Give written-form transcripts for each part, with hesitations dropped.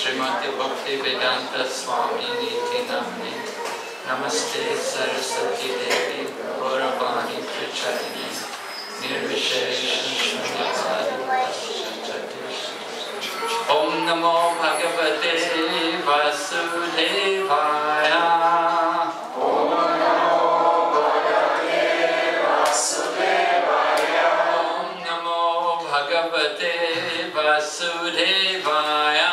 Srimati Bhaktivedanta Swami Niti Namani Namaste Saraswati Devi Gauravani Pracharine Nirvishesha Shunyavadi Om Namo Bhagavate Vasudevaya. Om Namo Bhagavate Vasudevaya. Om Namo Bhagavate Vasudevaya.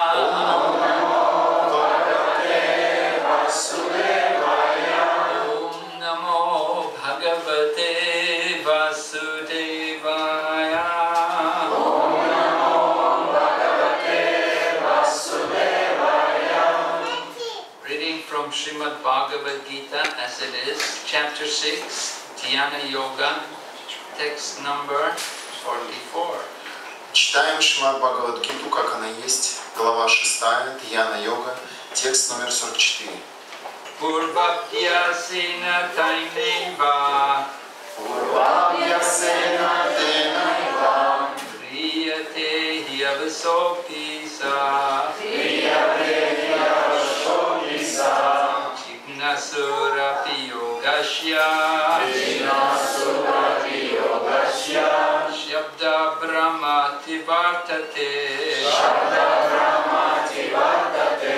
Srimad Bhagavad Gita as it is, chapter 6, Dhyana Yoga, text number 44. Читаем Шримад Бхагавад Гиту, как она есть, глава 6, Дhyana Йога, текст номер 44. Purvabhyasena taineva Purvabhyasena tenaiva Priyate hyavasopisa Priyate hyavasopisa Jignasura yogasya Jignasura yogasya Shabda brahmati vartate Shabda brahmati vartate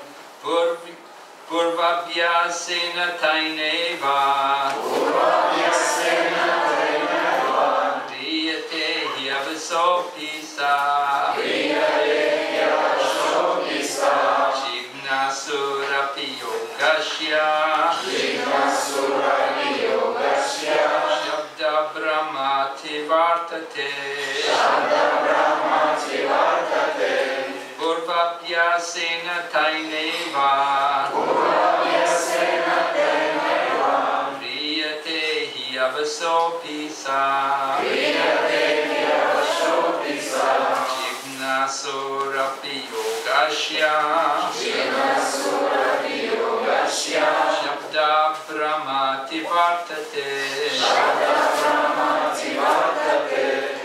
Purvabhyasena taineva Purvabhyasena tenaiva Priyate hyavasopisa Priyate hyavasopisa Jignasura yogasya Jignasura yogasya Shabda brahmati vartate Shabda brahmati vartate Purvabhyasena taineva Purvabhyasena tenaiva Priyate hyavasopisa Priyate hyavasopisa Jignasura yogasya Jignasura yogasya Shabda brahmati vartate Shabda brahmati vartate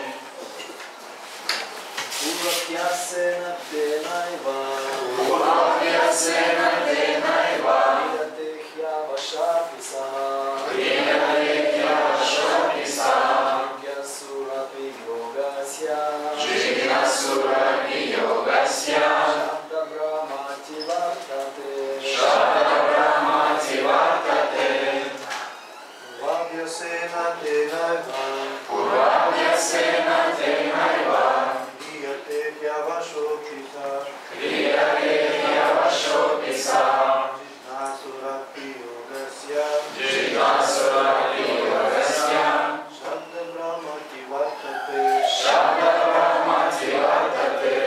Purvabhyasena tenaiva Purvabhyasena tenaiva Priyate hyavasopisa Priyate hyavasopisa Jignasura yogasya Jignasura yogasya Shabda brahmati vartate Shabda brahmati vartate Purvabhyasena tenaiva Purvabhyasena tenaiva Priyate hyavasopisa Priyate hyavasopisa Jignasura yogasya Jignasura yogasya Shabda brahmati vartate Shabda brahmati vartate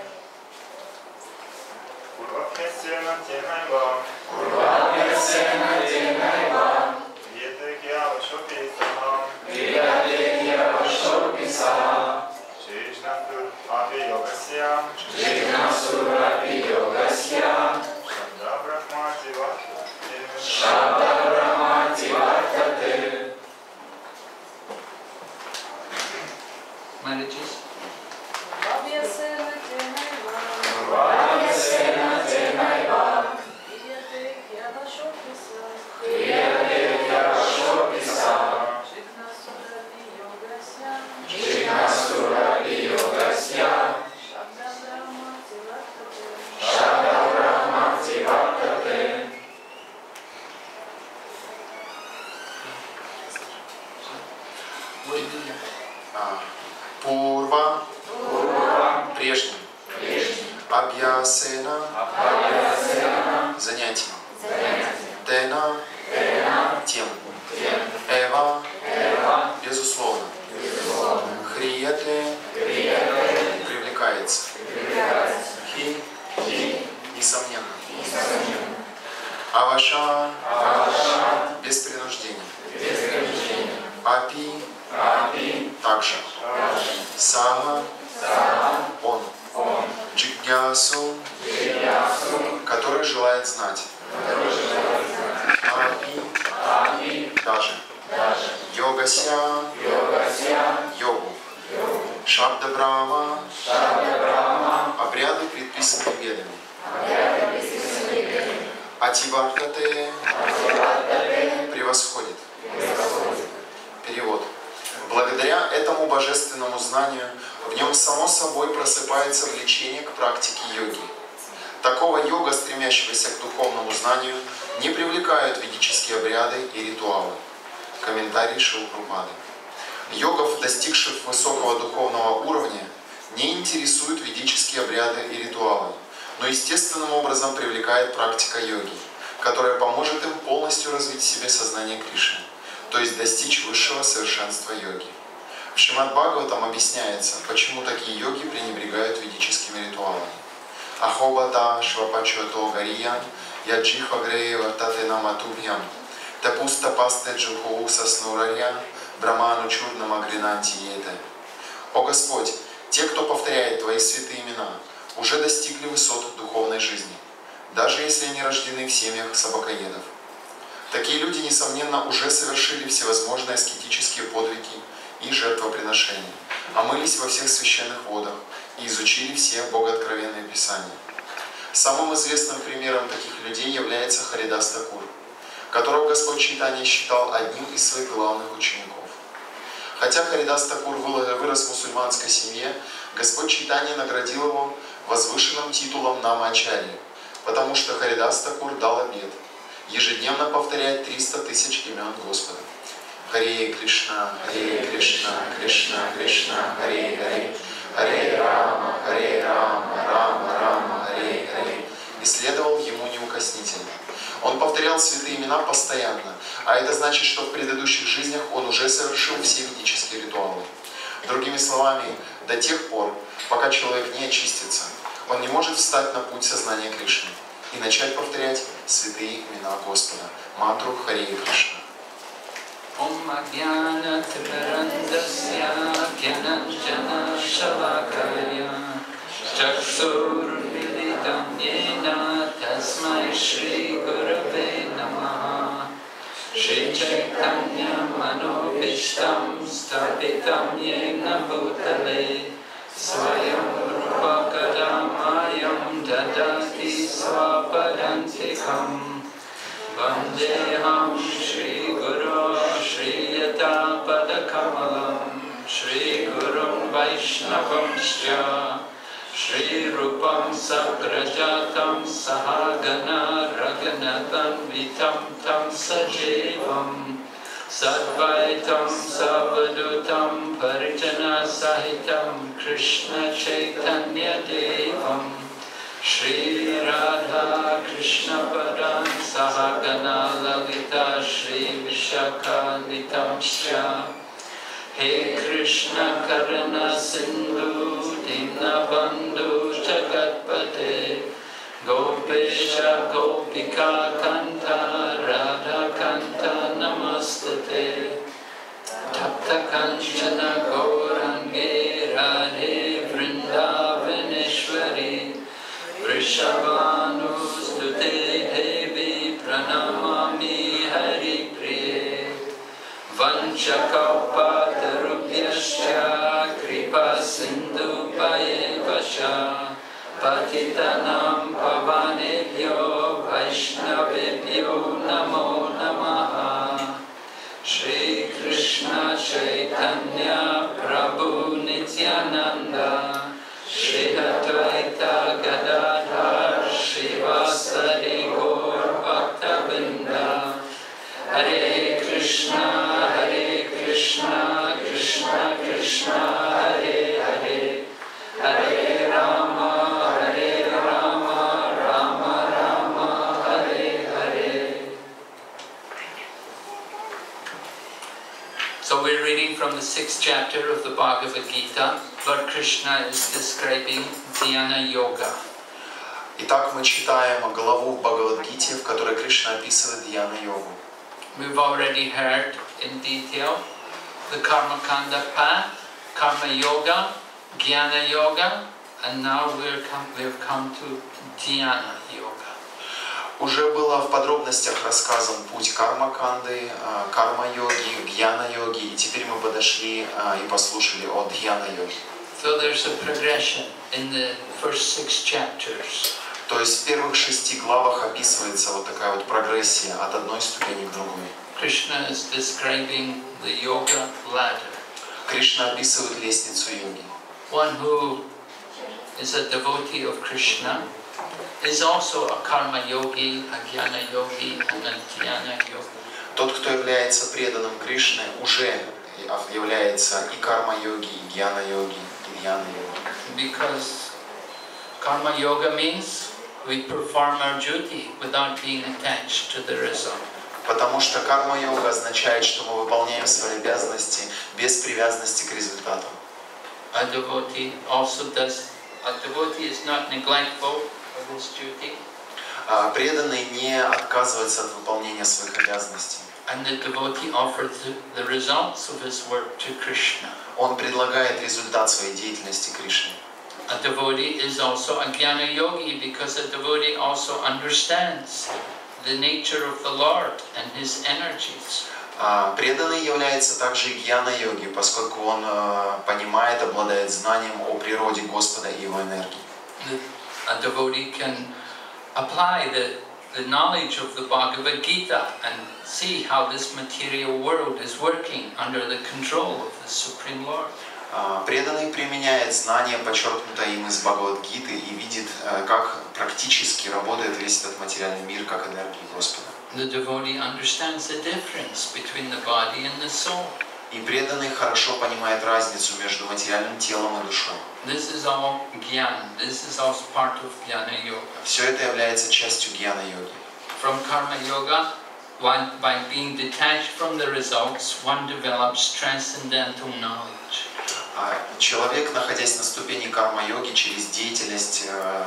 Purvabhyasena tenaiva Purvabhyasena tenaiva Priyate hyavasopisa Priyate hyavasopisa Jignasura yogasya Jignasura yogasya Shabda brahmati vartate Shabda brahmati vartate Marriages. Purvabhyasena tenaiva Purvabhyasena tenaiva Priyate hyavasopisa Priyate hyavasopisa Jignasura yogasya Jignasura yogasya Shabda brahmati vartate Shabda brahmati vartate Пурва прежним Абхьясена занятием Тена тем Эва безусловно Хрияте привлекается Хи несомненно Аваша без принуждения Апи также Сама он Джигнясу который желает знать Апи даже Йогася йогу Шабда Брахма обряды, предписанные предписанный ведами. Ативартате превосходит. Перевод. Благодаря этому божественному знанию в нем само собой просыпается влечение к практике йоги. Такого йога, стремящегося к духовному знанию, не привлекают ведические обряды и ритуалы. Комментарий Шрилы Прабхупады. Йогов, достигших высокого духовного уровня, не интересуют ведические обряды и ритуалы, но естественным образом привлекает практика йоги, которая поможет им полностью развить в себе сознание Кришны, то есть достичь высшего совершенства йоги. В Шримад Бхагаватам объясняется, почему такие йоги пренебрегают ведическими ритуалами. Ахобата швапачото гариян яджихва грея вартате наматубьям тапуста пасте джухоу соснурарья браману чурнам агринанти ете. О Господь, те, кто повторяет Твои святые имена, уже достигли высот духовной жизни, даже если они рождены в семьях собакоедов. Такие люди, несомненно, уже совершили всевозможные аскетические подвиги и жертвоприношения, омылись во всех священных водах и изучили все богооткровенные писания. Самым известным примером таких людей является Харидас Такур, которого Господь Чайтанья считал одним из своих главных учеников. Хотя Харидас Такур вырос в мусульманской семье, Господь Чайтанья наградил его возвышенным титулом Намачарьи, потому что Харидас Такур дал обет ежедневно повторять 300 тысяч имен Господа. Харе Кришна, Кришна, Кришна, Харе Харе, Харе Рама, Рама Рама, Харе Харе. И следовал ему неукоснительно. Он повторял святые имена постоянно, а это значит, что в предыдущих жизнях он уже совершил все ведические ритуалы. Другими словами, до тех пор, пока человек не очистится, он не может встать на путь сознания Кришны и начать повторять святые имена Господа, мантру Харе Кришна. Om Ajnana Timirandasya Gyananjana Shalakaya Chakshur Militam Yena Tasmai Shri Gurave Namaha Shri Chaitanya Manobishtam Stapitam Yena Bhutale Swayam Rupa Kadamayam Dadati Swapadantikam Vandeham Shri Guru Shri Yata Padakamalam Shri Gurum Vaishnavamsya Shri Rupam Sagrajatam Sahagana Raghunathan Vitam Tam Sajevam Sadvaitam Savadutam Parijana Sahitam Krishna Chaitanya Devam Shri Radha Krishna Padam Sahagana Lalita Shri Vishaka Nitamsya He Krishna Karana Sindhu Dinabandhu Jagatpate Gopesha Gopika Kanta Radha Kanta Namastate Tapta Kanchana Gaurange Radhe Vrindavaneshwari Vrishabhanustute Devi Pranamami Hari Priye Vanchakalpatarubhyascha Kripa Sindhu Bhayevasha Patitanam Pavanebhyo Vaishnavebhyo Namo Namaha Shri Krishna Chaitanya Prabhu Nityananda Shri Advaita Gadadhar Srivasadi Gaur Bhaktavinda Hare Krishna, Krishna Krishna, Hare Hare Hare Rama, Rama Rama, Hare Hare. So we're reading from the 6th chapter of the Bhagavad Gita. Lord Krishna is describing Dhyana Yoga. Итак, мы читаем главу в Бхагавад-гите, в которой Кришна описывает Дьяна-йогу. We've already heard in detail the Karma Kanda path, Karma Yoga, Jnana Yoga, and now we've come to Dhyana Yoga. Уже было в подробностях рассказан путь карма-канды, карма-йоги, гьяна-йоги, и теперь мы подошли и послушали о дьяна-йоге. So there's a progression. in the first 6 chapters. То есть в первых 6 главах описывается вот такая вот прогрессия от одной ступени к другой. Krishna is describing the yoga ladder. Кришна описывает лестницу йоги. One who is a devotee of Krishna is also a karma yogi, a jnana yogi, and a dhyana yogi. Тот, кто является преданным Кришне, уже является и карма-йоги, и гьяна-йоги, и дьяна-йоги. Because karma yoga means we perform our duty without being attached to the result. Потому что карма-йога означает, что мы выполняем свои обязанности без привязанности к результату. A devotee is not neglectful of his duty. Преданный не отказывается от выполнения своих обязанностей. And the devotee offers the results of his work to Krishna. Он предлагает результат своей деятельности Кришне. A devotee is also a jnana yogi because a devotee also understands the nature of the Lord and His energies. Преданный является также и гьяна-йоги, поскольку он понимает, обладает знанием о природе Господа и Его энергии. A devotee can apply the knowledge of the Bhagavad Gita and see how this material world is working under the control of the Supreme Lord. Преданный применяет знания, подчеркнутые им из Бхагавад-гиты, и видит, как практически работает весь этот материальный мир, как энергия Господа. The devotee understands the difference between the body and the soul. И преданный хорошо понимает разницу между материальным телом и душой. This is all jnana. This is all part of jnana yoga. Все это является частью гьяна-йоги. From karma yoga, by being detached from the results, one develops transcendental knowledge. Человек, находясь на ступени карма-йоги, через деятельность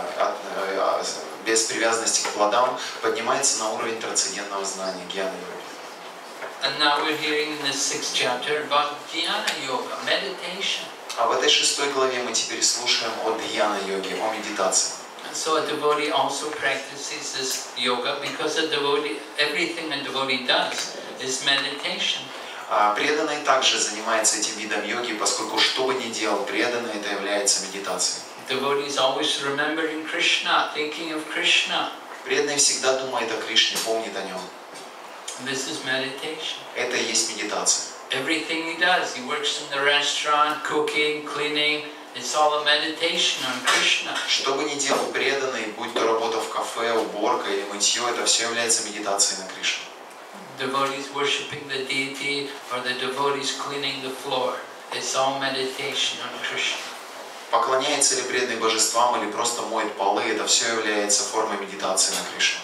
без привязанности к плодам, поднимается на уровень трансцендентного знания, гьяна-йоги. And now we're hearing in the 6th chapter about dhyana yoga, meditation. А в этой 6 главе мы теперь слушаем о дьяна-йоге, о медитации. And so a devotee also practices this yoga because everything a devotee does is meditation. Преданный также занимается этим видом йоги, поскольку что бы ни делал преданный, это является медитацией. Devotee is always remembering Krishna, thinking of Krishna. Преданный всегда думает о Кришне, помнит о нем. This is meditation. Это и есть медитация. Everything he does, he works in the restaurant, cooking, cleaning, it's all a meditation on Krishna. Что бы ни делал преданный, будь то работа в кафе, уборка или мытье, это все является медитацией на Кришну. Devotees worshipping the deity or the devotees cleaning the floor, it's all meditation on Krishna. Поклоняется ли преданный божествам или просто моет полы, это все является формой медитации на Кришну.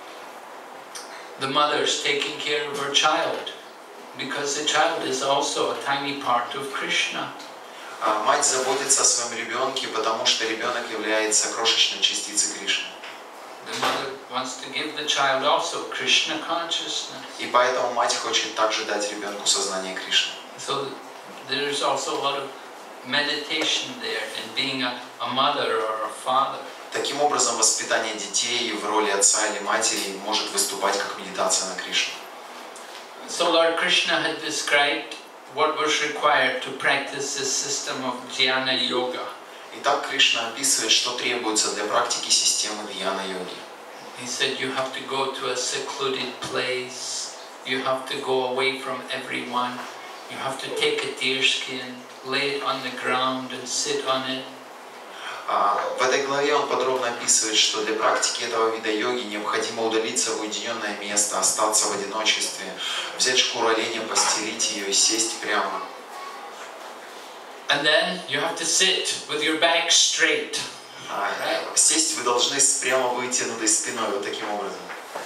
The mother is taking care of her child because the child is also a tiny part of Krishna. Мать заботится о своем ребенке, потому что ребенок является крошечной частицей Кришны. The mother wants to give the child also Krishna consciousness. И поэтому мать хочет также дать ребенку сознание Кришны. So there's also a lot of meditation there in being a mother or a father. Таким образом, воспитание детей в роли отца или матери может выступать как медитация на Кришну. So Lord Krishna had described what was required to practice this system of dhyana yoga. Итак, Кришна описывает, что требуется для практики системы дьяна-йоги. He said you have to go to a secluded place, you have to go away from everyone, you have to take a deer skin, lay it on the ground and sit on it. В этой главе он подробно описывает, что для практики этого вида йоги необходимо удалиться в уединенное место, остаться в одиночестве, взять шкуру оленя, постелить ее и сесть прямо. And then you have to sit with your back straight. Сесть вы должны с прямо вытянутой спиной, вот таким образом.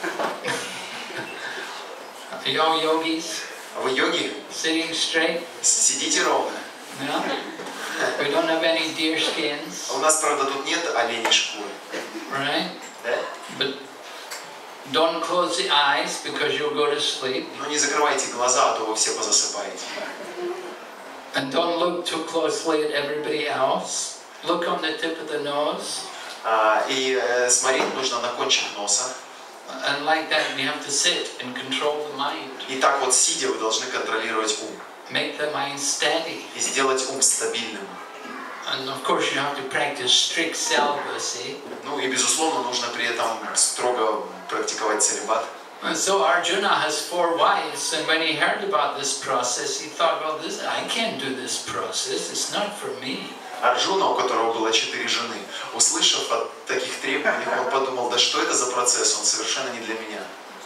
Are you all yogis? Вы йоги? Sitting straight? Сидите ровно. No? We don't have any deer skins, У нас, правда, тут нет оленей шкуры. right? Да? But don't close the eyes because you'll go to sleep. Но не закрывайте глаза, а то вы все позасыпаете. And don't look too closely at everybody else. Look on the tip of the nose. И смотреть нужно на кончик носа. And like that, you have to sit and control the mind. И так вот, сидя, вы должны контролировать ум. Make the mind steady. И сделать ум стабильным. And of course you have to practice strict celibacy. Ну и безусловно нужно при этом строго практиковать целибат. And so Arjuna has 4 wives, and when he heard about this process, he thought, well, I can't do this process, it's not for me. Арджуна, у которого было 4 жены, услышав о таких требованиях, он подумал, да что это за процесс, он совершенно не для меня.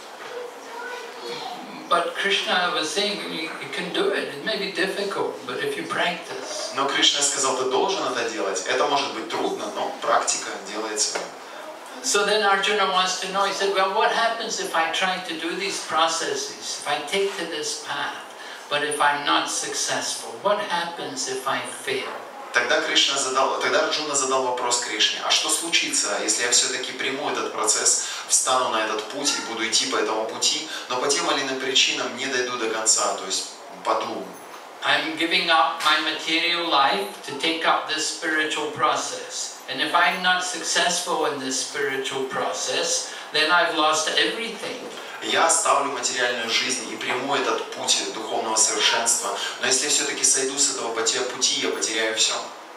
But Krishna was saying, you can do it, it may be difficult, but if you practice. Но Кришна сказал, ты должен это делать. Это может быть трудно, но практика делает свое. So then Arjuna wants to know, he said, well, what happens if I try to do these processes, if I take to this path, but if I'm not successful? What happens if I fail? Тогда Арджуна задал вопрос Кришне, а что случится, если я все-таки приму этот процесс, встану на этот путь и буду идти по этому пути, но по тем или иным причинам не дойду до конца, то есть паду. I'm giving up my material life to take up this spiritual process. And if I'm not successful in this spiritual process, then I've lost everything. Я оставлю материальную жизнь и приму этот путь духовного совершенства. Но если я все-таки сойду с этого пути, я потеряю все.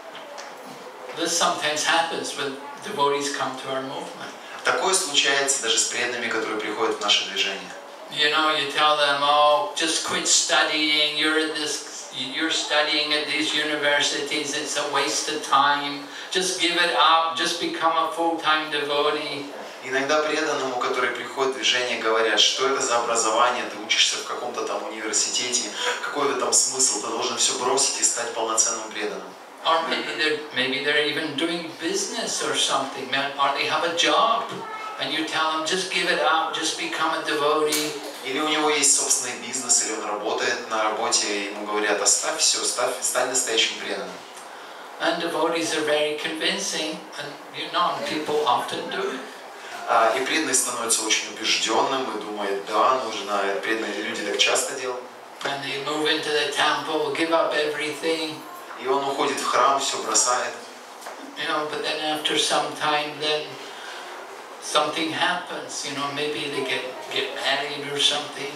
This sometimes happens when devotees come to our movement. Такое случается даже с преданными, которые приходят в наше движение. You know, you tell them, oh, just quit studying, you're studying at these universities, it's a waste of time. Just give it up, just become a full-time devotee. Иногда преданному, который приходит в движение, говорят, что это за образование, ты учишься в каком-то там университете, какой в этом смысл, ты должен все бросить и стать полноценным преданным. Or maybe they're even doing business or something, or they have a job, and you tell them, just give it up, just become a devotee. Или у него есть собственный бизнес, или он работает на работе, и ему говорят, оставь все, стань настоящим преданным. And devotees are very convincing, and you know, people often do it. И преданный становится очень убежденным и думает, да, нужно, преданные люди так часто делают. And they move into the temple, give up everything. И он уходит в храм, все бросает. You know, but then after some time, then something happens. You know, maybe they get married or something.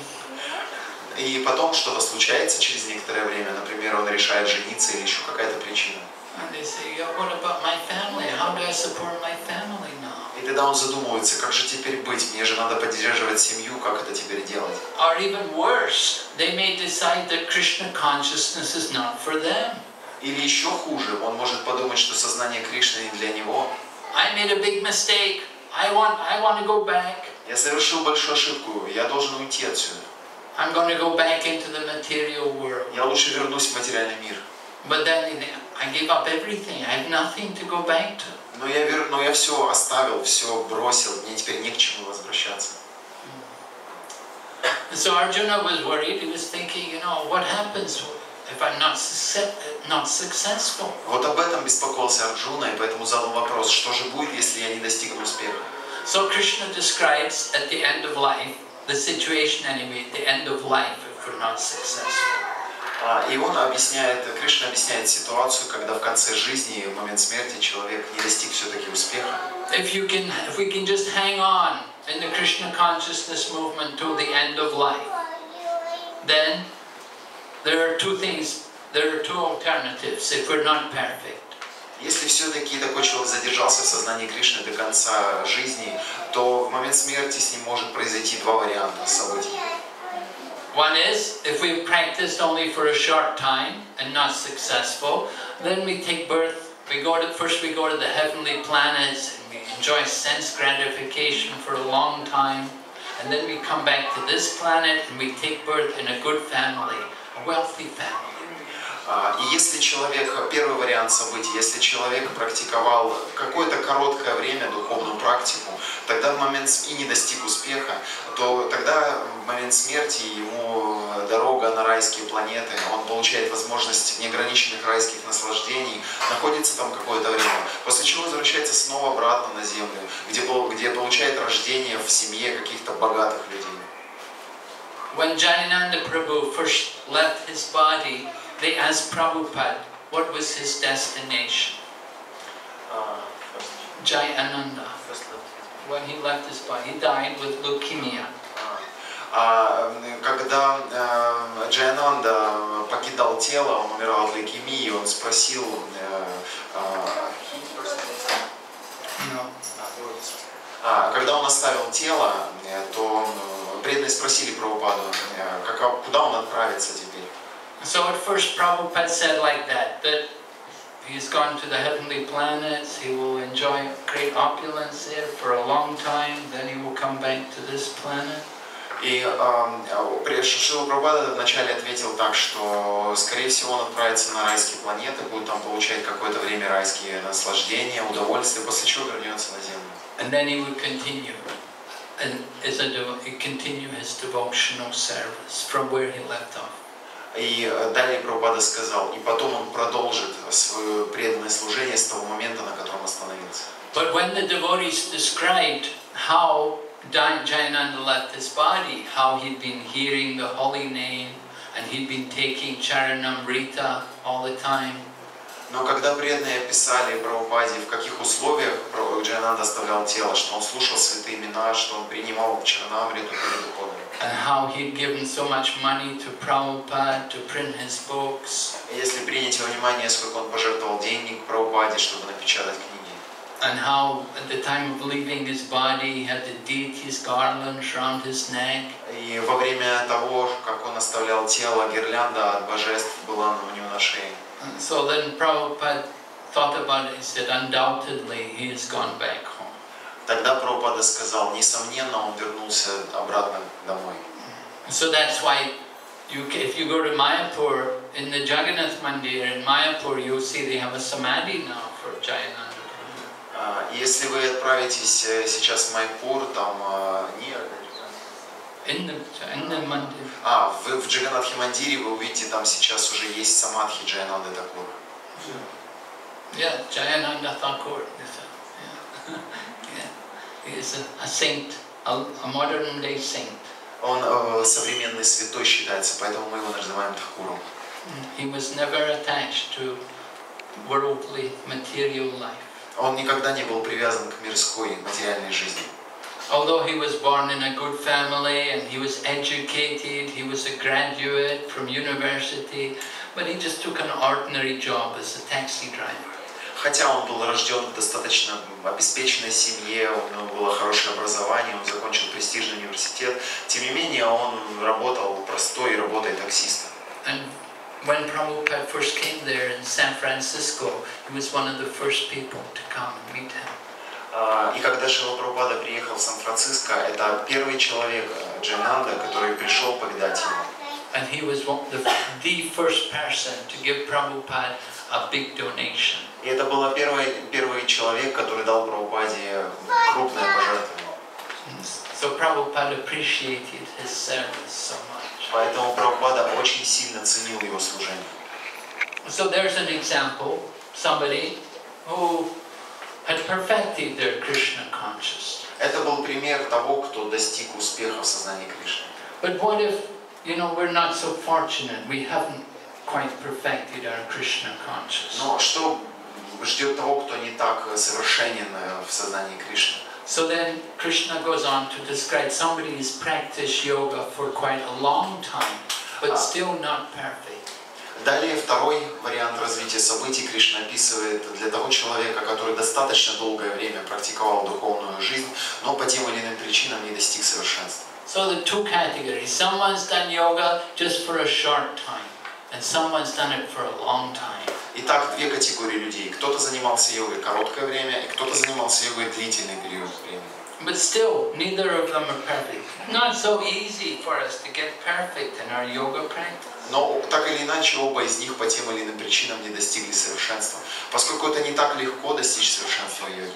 И потом что-то случается через некоторое время. Например, он решает жениться или еще какая-то причина. And they say, yeah, what about my family? How do I support my family now? И тогда он задумывается, как же теперь быть? Мне же надо поддерживать семью, как это теперь делать? Or even worse, they may decide that Krishna consciousness is not for them. Или еще хуже, он может подумать, что сознание Кришны не для него. I made a big mistake. I want to go back. Я совершил большую ошибку, я должен уйти отсюда. I'm going to go back into the material world. Я лучше вернусь в материальный мир. But then I gave up everything. I have nothing to go back to. Но я все оставил, все бросил, мне теперь не к чему возвращаться. So Arjuna was worried. He was thinking, you know, what happens if I'm not successful? Вот об этом беспокоился Арджуна, и поэтому задал вопрос, что же будет, если я не достигну успеха? So Krishna describes at the end of life, the situation anyway, at the end of life if we're not successful. И Кришна объясняет ситуацию, когда в конце жизни, в момент смерти, человек не достиг все-таки успеха. If we can just hang on in the Krishna consciousness movement till the end of life, then there are two alternatives if we're not perfect. Если все-таки такой человек задержался в сознании Кришны до конца жизни, то в момент смерти с ним может произойти два варианта событий. One is, if we've practiced only for a short time and not successful, then we take birth, first we go to the heavenly planets, and we enjoy sense gratification for a long time, and then we come back to this planet and we take birth in a good family, a wealthy family. И если человек, первый вариант событий, если человек практиковал какое-то короткое время духовную практику, тогда в момент и не достиг успеха, то тогда в момент смерти ему дорога на райские планеты, он получает возможность неограниченных райских наслаждений, находится там какое-то время, после чего возвращается снова обратно на землю, где получает рождение в семье каких-то богатых людей. When Jayananda Prabhu first left his body, they asked Prabhupada what was his destination. Jayananda, when he left his body, he died with leukemia. Когда Джаянанда покидал тело, он умирал от лейкемии, он спросил No. Когда он оставил тело, то преданные спросили Прабхупаду, куда он отправится теперь. So at first Prabhupada said like that he's gone to the heavenly planets, he will enjoy great opulence there for a long time, then he will come back to this planet. И Шрила Прабхупада вначале ответил так, что, скорее всего, он отправится на райские планеты, будет там получать какое-то время райские наслаждения, удовольствия, после чего вернется на Землю. And then he would continue, and continue his devotional service from where he left off. И далее Прабхупада сказал, и потом он продолжит свое преданное служение с того момента, на котором остановился. But when the devotees described how Jayananda left his body, how he'd been hearing the holy name and he'd been taking Charanamrita all the time. Но когда преданные описали Прабхупаде, в каких условиях Джаянанда оставлял тело, что он слушал святые имена, что он принимал Чаранамриту перед уходом. And how he'd given so much money to Prabhupada to print his books. Если принять во внимание, сколько он пожертвовал денег Прабхупаде, чтобы напечатать книги. And how at the time of leaving his body he had the deities' garlands around his neck. И во время того, как он оставлял тело, гирлянда от божеств была у него на шее. And so then Prabhupada thought about it, he said, undoubtedly he has gone back home. Тогда Прабхупада сказал, несомненно, он вернулся обратно домой. So that's why if you go to Mayapur, in the Jagannath Mandir in Mayapur, you'll see they have a samadhi now for Jayananda. Если вы отправитесь сейчас в Майпур, там In the Mandir. в Джаганнатхе Мандире вы увидите, там сейчас уже есть самадхи Джаянанды Такура. Yeah, Jayananda Thakur. He is a saint, a modern day saint. Он современный святой считается, поэтому мы его называем Тхакуром. He was never attached to worldly material life. Он никогда не был привязан к мирской материальной жизни. Although he was born in a good family and he was educated, he was a graduate from university, but he just took an ordinary job as a taxi driver. Хотя он был рожден в достаточно обеспеченной семье, у него было хорошее образование, он закончил престижный университет, тем не менее он работал простой работой таксиста. And when Prabhupada first came there in San Francisco, he was one of the first people to come and meet him. И когда Шрила Прабхупада приехал в Сан-Франциско, это первый человек, Джаянанда, который пришел повидать его. And he was the first person to give Prabhupada a big donation. И это был первый человек, который дал Прабхупаде крупное пожертвование. So Prabhupada appreciated his service so much. Поэтому Прабхупада очень сильно ценил его служение. So there's an example, somebody who had perfected their Krishna consciousness. Это был пример того, кто достиг успеха в сознании Кришны. But what if, we're not so fortunate, we haven't quite perfected our Krishna consciousness. Но что ждет того, кто не так совершенен в сознании Кришны? So then Krishna goes on to describe somebody who's practiced yoga for quite a long time, but still not perfect. Далее второй вариант развития событий Кришна описывает для того человека, который достаточно долгое время практиковал духовную жизнь, но по тем или иным причинам не достиг совершенства. So the two categories, someone's done yoga just for a short time, and someone's done it for a long time. Итак, две категории людей. Кто-то занимался йогой короткое время, и кто-то занимался йогой длительный период времени. But still, neither of them are perfect. Not so easy for us to get perfect in our yoga practice. Но так или иначе, оба из них по тем или иным причинам не достигли совершенства, поскольку это не так легко достичь совершенства йоги.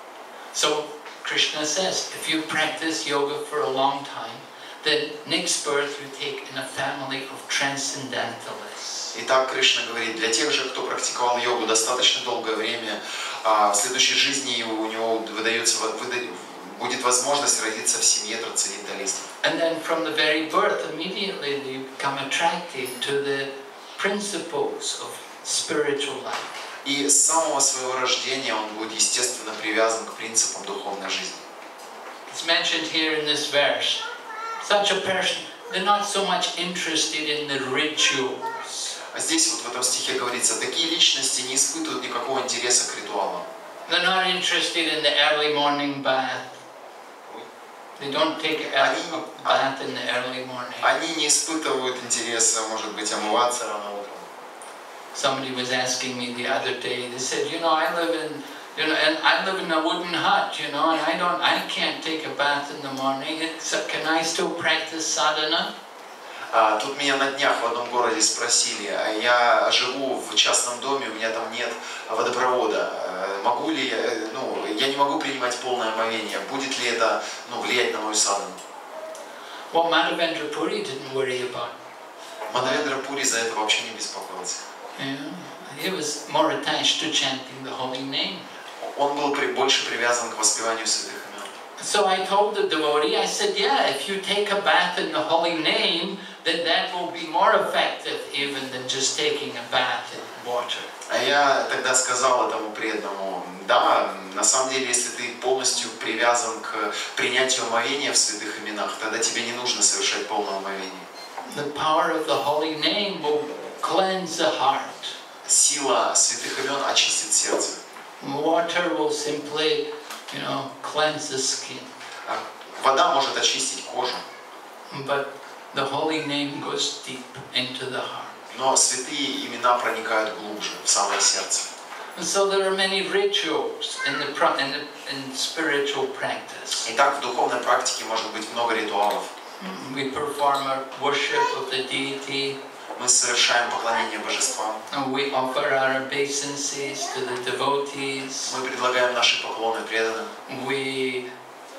So Krishna says, if you practice yoga for a long time, then next birth you take in a family of transcendentalists. Итак, Кришна говорит, для тех же, кто практиковал йогу достаточно долгое время, в следующей жизни у него будет возможность родиться в семье трансценденталистов. And then from the very birth, immediately they become attracted to the principles of spiritual life. И с самого своего рождения он будет естественно привязан к принципам духовной жизни. It's mentioned here in this verse. Such a person, they're not so much interested in the rituals. А здесь вот в этом стихе говорится, такие личности не испытывают никакого интереса к ритуалам. They're not interested in the early morning bath. They don't take a bath in the early morning. Они не испытывают интереса, может быть, омываться рано утром. Somebody was asking me the other day. They said, I live in a wooden hut, and I can't take a bath in the morning. Can I still practice sadhana? Тут меня на днях в одном городе спросили, я живу в частном доме, у меня там нет водопровода, могу ли, я не могу принимать полное омовение, будет ли это влиять на мою садхану? Well, Madhavendra Puri didn't worry about. Мадхавендра Пури за это вообще не беспокоился. He was more attached to chanting the holy name. Он был больше привязан к воспеванию святых имен. So I told the devotee, I said, yeah, if you take a bath in the holy name, then that will be more effective even than just taking a bath in water. А я тогда сказал этому преданному, да, на самом деле, если ты полностью привязан к принятию омовения в святых именах, тогда тебе не нужно совершать полное омовение. The power of the holy name will cleanse the heart. Сила святых имен очистит сердце. Water will simply, cleanse the skin. Вода может очистить кожу. But the holy name goes deep into the heart. Но святые имена проникают глубже, в самое сердце. And so there are many rituals in spiritual practice. Итак, в духовной практике может быть много ритуалов. We perform our worship of the deity. Мы совершаем поклонение божествам. And we offer our obeisances to the devotees. Мы предлагаем наши поклоны преданным. We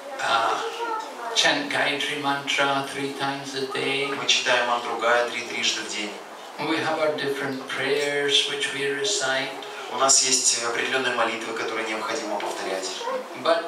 chant Gayatri Mantra 3 times a day. Мы читаем мантру Гайатри трижды в день. We have our different prayers which we recite. У нас есть определенные молитвы, которые необходимо повторять. But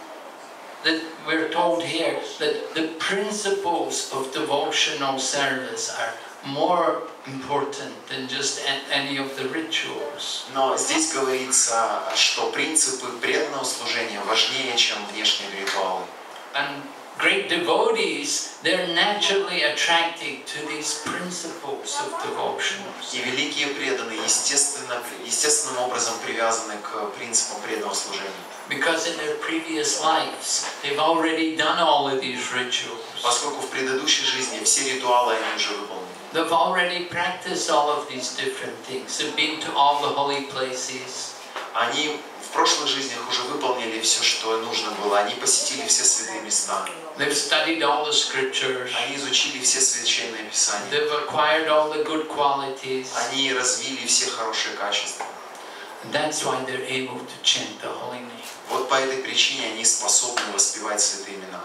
we're told here that the principles of devotional service are more important than just any of the rituals. Но здесь говорится, что принципы преданного служения важнее, чем внешние ритуалы. And great devotees, they're naturally attracted to these principles of devotional И service. великие преданные естественным образом привязаны к принципам преданного служения. Because in their previous lives, they've already done all of these rituals. Поскольку в предыдущей жизни все ритуалы они уже выполнили. They've already practiced all of these different things. They've been to all the holy places. Они в прошлых жизнях уже выполнили все, что нужно было. Они посетили все святые места. They've studied all the scriptures. Они изучили все священные писания. They've acquired all the good qualities. Они развили все хорошие качества. And that's why they're able to chant the holy name. Вот по этой причине они способны воспевать святые имена.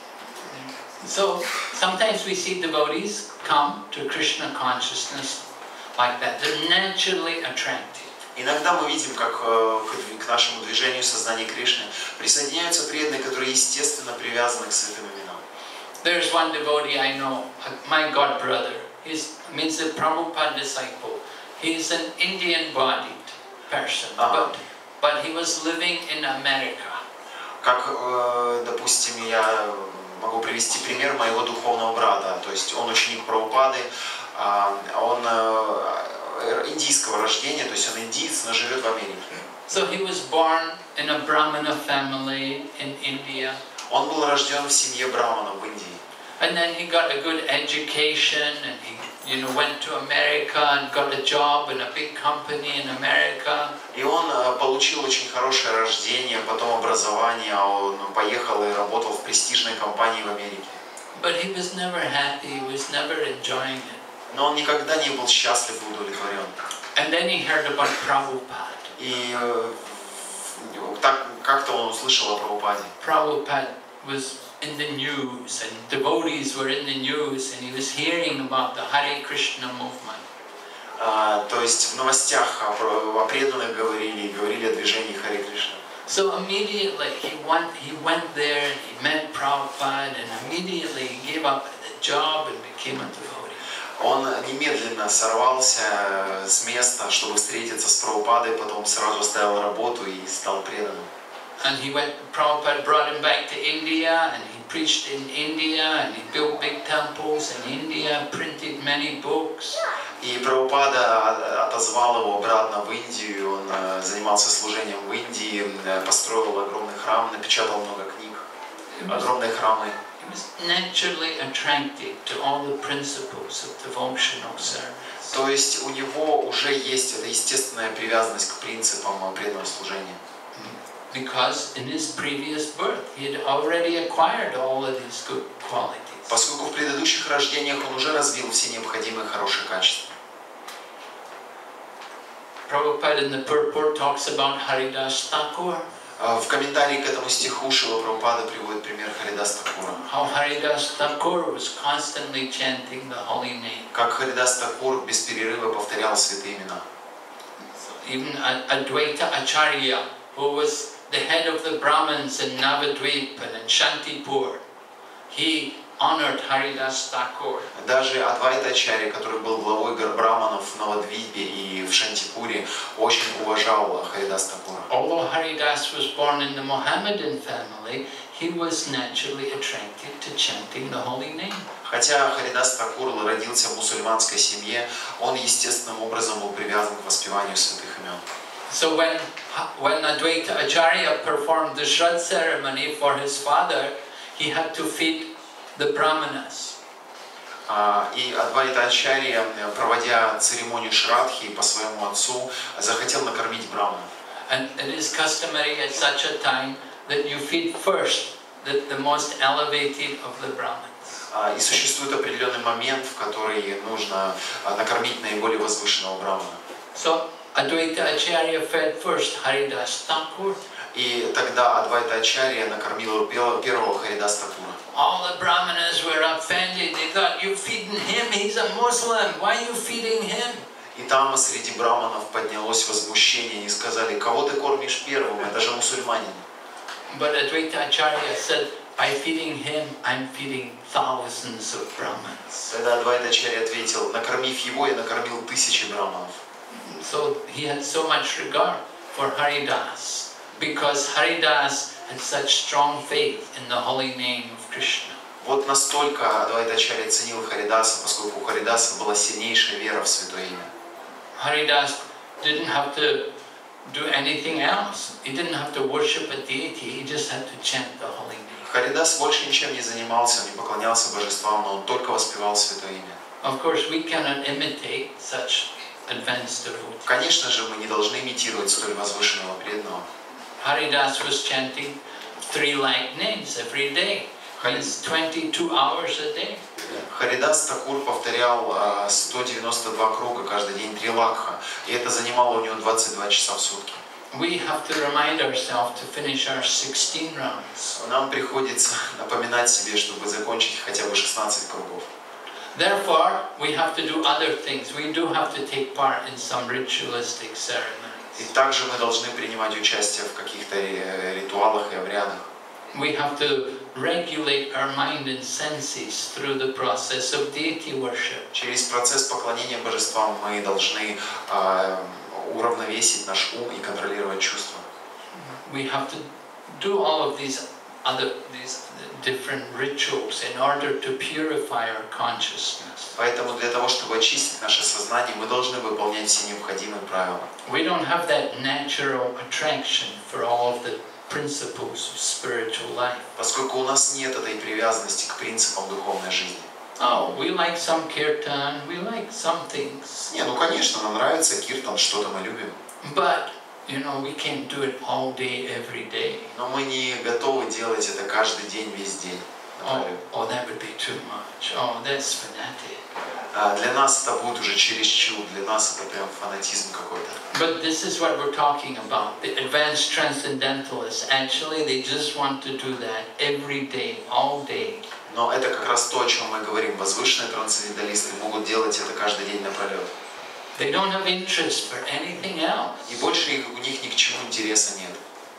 So sometimes we see devotees come to Krishna consciousness like that. They're naturally attracted. Иногда мы видим, как к нашему движению сознания Кришны присоединяются преданные, которые естественно привязаны к святым именам. There's one devotee I know, my god brother. He's a Prabhupada disciple. He's an Indian-bodied person, but he was living in America. Как, допустим, я могу привести пример моего духовного брата. То есть он ученик Прабхупады, он индийского рождения, то есть он индиец, но живет в Америке. So he was born in a Brahmana family in India. Он был рожден в семье браманов в Индии. And then he got a good education, and he, went to America and got a job in a big company in America. И он получил очень хорошее рождение, потом образование, он поехал и работал в престижной компании в Америке. But he was never happy, he was never enjoying it. Но он никогда не был счастлив и удовлетворен. And then he heard about Prabhupada. И так как-то он услышал о Прабхупаде. Prabhupada was in the news, and devotees were in the news, and he was hearing about the Hare Krishna movement. То есть в новостях о преданных говорили о движении Харе Кришна. So immediately he went there and he met Prabhupada, and immediately he gave up the job and became a devotee. Он немедленно сорвался с места, чтобы встретиться с Прабхупадой, потом сразу оставил работу и стал преданным. And he went, Prabhupada brought him back to India, and he preached in India and he built big temples in India, printed many books. И Прабхупада отозвал его обратно в Индию, он занимался служением в Индии, построил огромный храм, напечатал много книг, огромные храмы. He was naturally attracted to all the principles of devotional service. То есть у него уже есть эта естественная привязанность к принципам преданного служения. Because in his previous birth he had already acquired all of these good qualities. Поскольку в предыдущих рождениях он уже развил все необходимые хорошие качества. Prabhupada in the purport talks about Haridas Thakur. В комментарии к этому стиху Шрила Прабхупада приводит пример Харидас Такура. How Haridas Thakur was constantly chanting the holy name. Как Харидас Такур без перерыва повторял святые имена. Even Advaita Acharya, who was the head of the Brahmins in Navadvip and in Shantipur, he honored Haridas Thakur. Даже Адвайта Ачарья, который был главой браманов в Навадвипе и в Шантипуре, очень уважал Харидас Такура. Although Haridas was born in the Mohammedan family, he was naturally attracted to chanting the holy name. Хотя Харидас Такур родился в мусульманской семье, он естественным образом был привязан к воспеванию святых имен. So when Advaita Acharya performed the Shrad ceremony for his father, he had to feed the Brahmanas. И Адвайта Ачарья, проводя церемонию Шрадхи по своему отцу, захотел накормить браманов. And it is customary at such a time that you feed first the most elevated of the Brahmins. И существует определенный момент, в который нужно накормить наиболее возвышенного брамана. So Advaita Acharya fed first Haridas Thakur. И тогда Адвайта Ачарья накормил первого Харидас Такура. All the Brahmanas were offended. They thought, "You feeding him? He's a Muslim. Why are you feeding him?" И там среди браманов поднялось возмущение. Они сказали: кого ты кормишь первым? Это же мусульманин. But Advaita Acharya said, "By feeding him, I'm feeding thousands of Brahmins." Тогда Адвайта Ачарья ответил: накормив его, я накормил тысячи браманов. So he had so much regard for Haridas because Haridas had such strong faith in the holy name of Krishna. Вот настолько Адвайта Ачарья ценил Харидаса, поскольку у Харидаса была сильнейшая вера в святое имя. Haridas didn't have to do anything else. He didn't have to worship a deity. He just had to chant the holy name. Харидас больше ничем не занимался, он не поклонялся божествам, но он только воспевал святое имя. Of course, we cannot imitate such advanced devotees. Конечно же, мы не должны имитировать столь возвышенного преданного. Haridas was chanting 3 lakh names every day. Means 22 hours a day. Харидас Такур повторял 192 круга каждый день, 3 лакха, и это занимало у него 22 часа в сутки. We have to remind ourselves to finish our 16 rounds. Нам приходится напоминать себе, чтобы закончить хотя бы 16 кругов. Therefore, we have to do other things. We do have to take part in some ritualistic ceremonies. И также мы должны принимать участие в каких-то ритуалах и обрядах. We have to regulate our mind and senses through the process of deity worship. Через процесс поклонения божествам мы должны уравновесить наш ум и контролировать чувства. We have to do all of these different rituals in order to purify our consciousness. Поэтому для того, чтобы очистить наше сознание, мы должны выполнять все необходимые правила. We don't have that natural attraction for all of the principles of spiritual life. Поскольку у нас нет этой привязанности к принципам духовной жизни. Oh, we like some kirtan, we like some things. Не, ну конечно, нам нравится киртан, что-то мы любим. But, you know, we can't do it all day, every day. Но мы не готовы делать это каждый день, весь день. Oh, that would be too much. Oh, that's fanatic. Для нас это будет уже чересчур, для нас это прям фанатизм какой-то. But this is what we're talking about. The advanced transcendentalists, actually, they just want to do that every day, all day. Но это как раз то, о чем мы говорим. Возвышенные трансценденталисты могут делать это каждый день напролет. They don't have interest for anything else. И больше у них ни к чему интереса нет.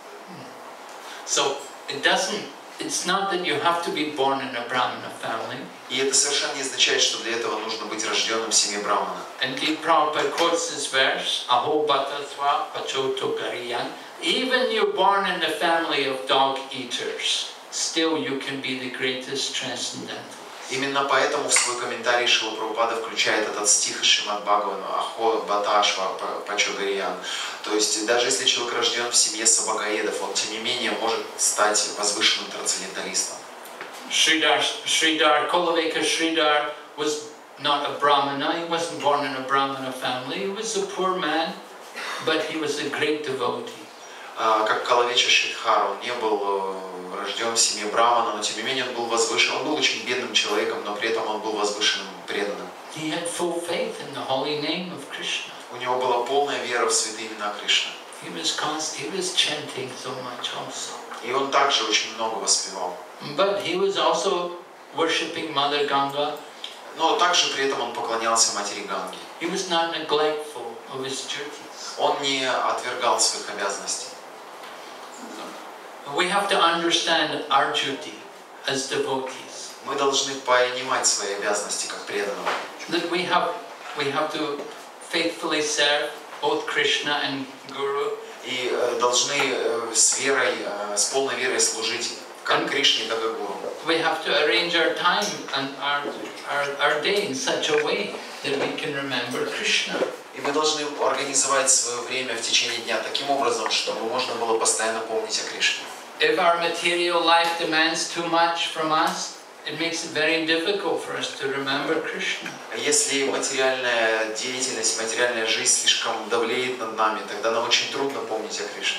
So it's not that you have to be born in a Brahmana family. И это совершенно не означает, что для этого нужно быть рожденным в семье брамана. Indeed, Prabhupada quotes this verse, Aho Bhatatva Pachoto Gariyan. Even you're born in the family of dog eaters, still you can be the greatest transcendental. Именно поэтому в свой комментарий Шрила Прабхупада включает этот стих из Шримад Бхагавана «Ахо баташва пачогариян». То есть даже если человек рожден в семье сабагаедов, он тем не менее может стать возвышенным трансценденталистом. Sridhar, Kulaveka Sridhar was not a Brahmana, he wasn't born in a Brahmana family, he was a poor man, but he was a great devotee. Как Калавеча Шридхар, он не был рожден в семье Брамана, но тем не менее он был возвышен. Он был очень бедным человеком, но при этом он был возвышенным, преданным. He had full faith in the holy name of Krishna. У него была полная вера в святые имена Кришны. He was chanting so much also. И он также очень много воспевал. But he was also worshipping Mother Ganga. Но также при этом он поклонялся матери Ганге. He was not neglectful of his duties. Он не отвергал своих обязанностей. We have to understand our duty as devotees. Мы должны понимать свои обязанности как преданного. That we have to faithfully serve both Krishna and Guru. И должны с верой, с полной верой служить как Кришне, так и Гуру. We have to arrange our time and our day in such a way that we can remember Krishna. И мы должны организовать свое время в течение дня таким образом, чтобы можно было постоянно помнить о Кришне. If our material life demands too much from us, it makes it very difficult for us to remember Krishna. Если материальная деятельность, материальная жизнь слишком давлеет над нами, тогда нам очень трудно помнить о Кришне.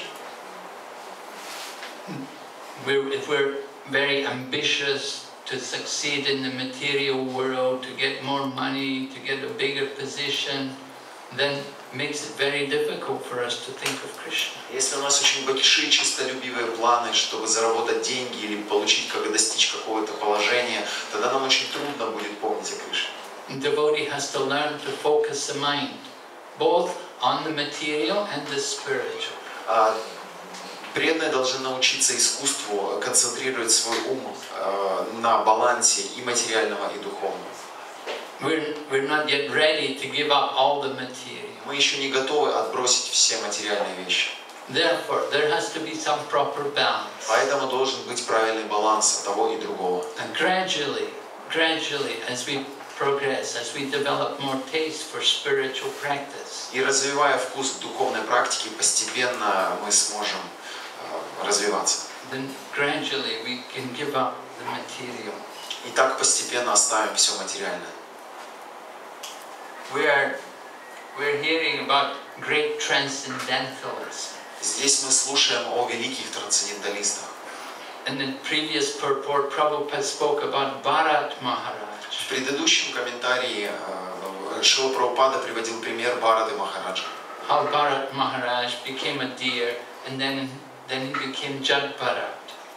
If we're very ambitious to succeed in the material world, to get more money, to get a bigger position, then it makes it very difficult for us to think of Krishna. Если у нас очень большие честолюбивые планы, чтобы заработать деньги или получить, как достичь какого-то положения, тогда нам очень трудно будет помнить о Кришне. The devotee has to learn to focus the mind, both on the material and the spiritual. Преданные должны научиться искусству концентрировать свой ум на балансе и материального, и духовного. We're not yet ready to give up all the material. Мы еще не готовы отбросить все материальные вещи. Therefore, there has to be some proper balance. Поэтому должен быть правильный баланс того и другого. And gradually, as we progress, as we develop more taste for spiritual practice, И развивая вкус к духовной практике, постепенно мы сможем развиваться. then gradually we can give up the material. И так постепенно оставим все материальное. We're hearing about great transcendentalists. Здесь мы слушаем о великих трансценденталистах. In the previous purport, Prabhupada spoke about Bharat Maharaj. В предыдущем комментарии Шрила Прабхупада приводил пример Бхараты Махараджа. How Bharat Maharaj became a deer and then he became Jad Bharat.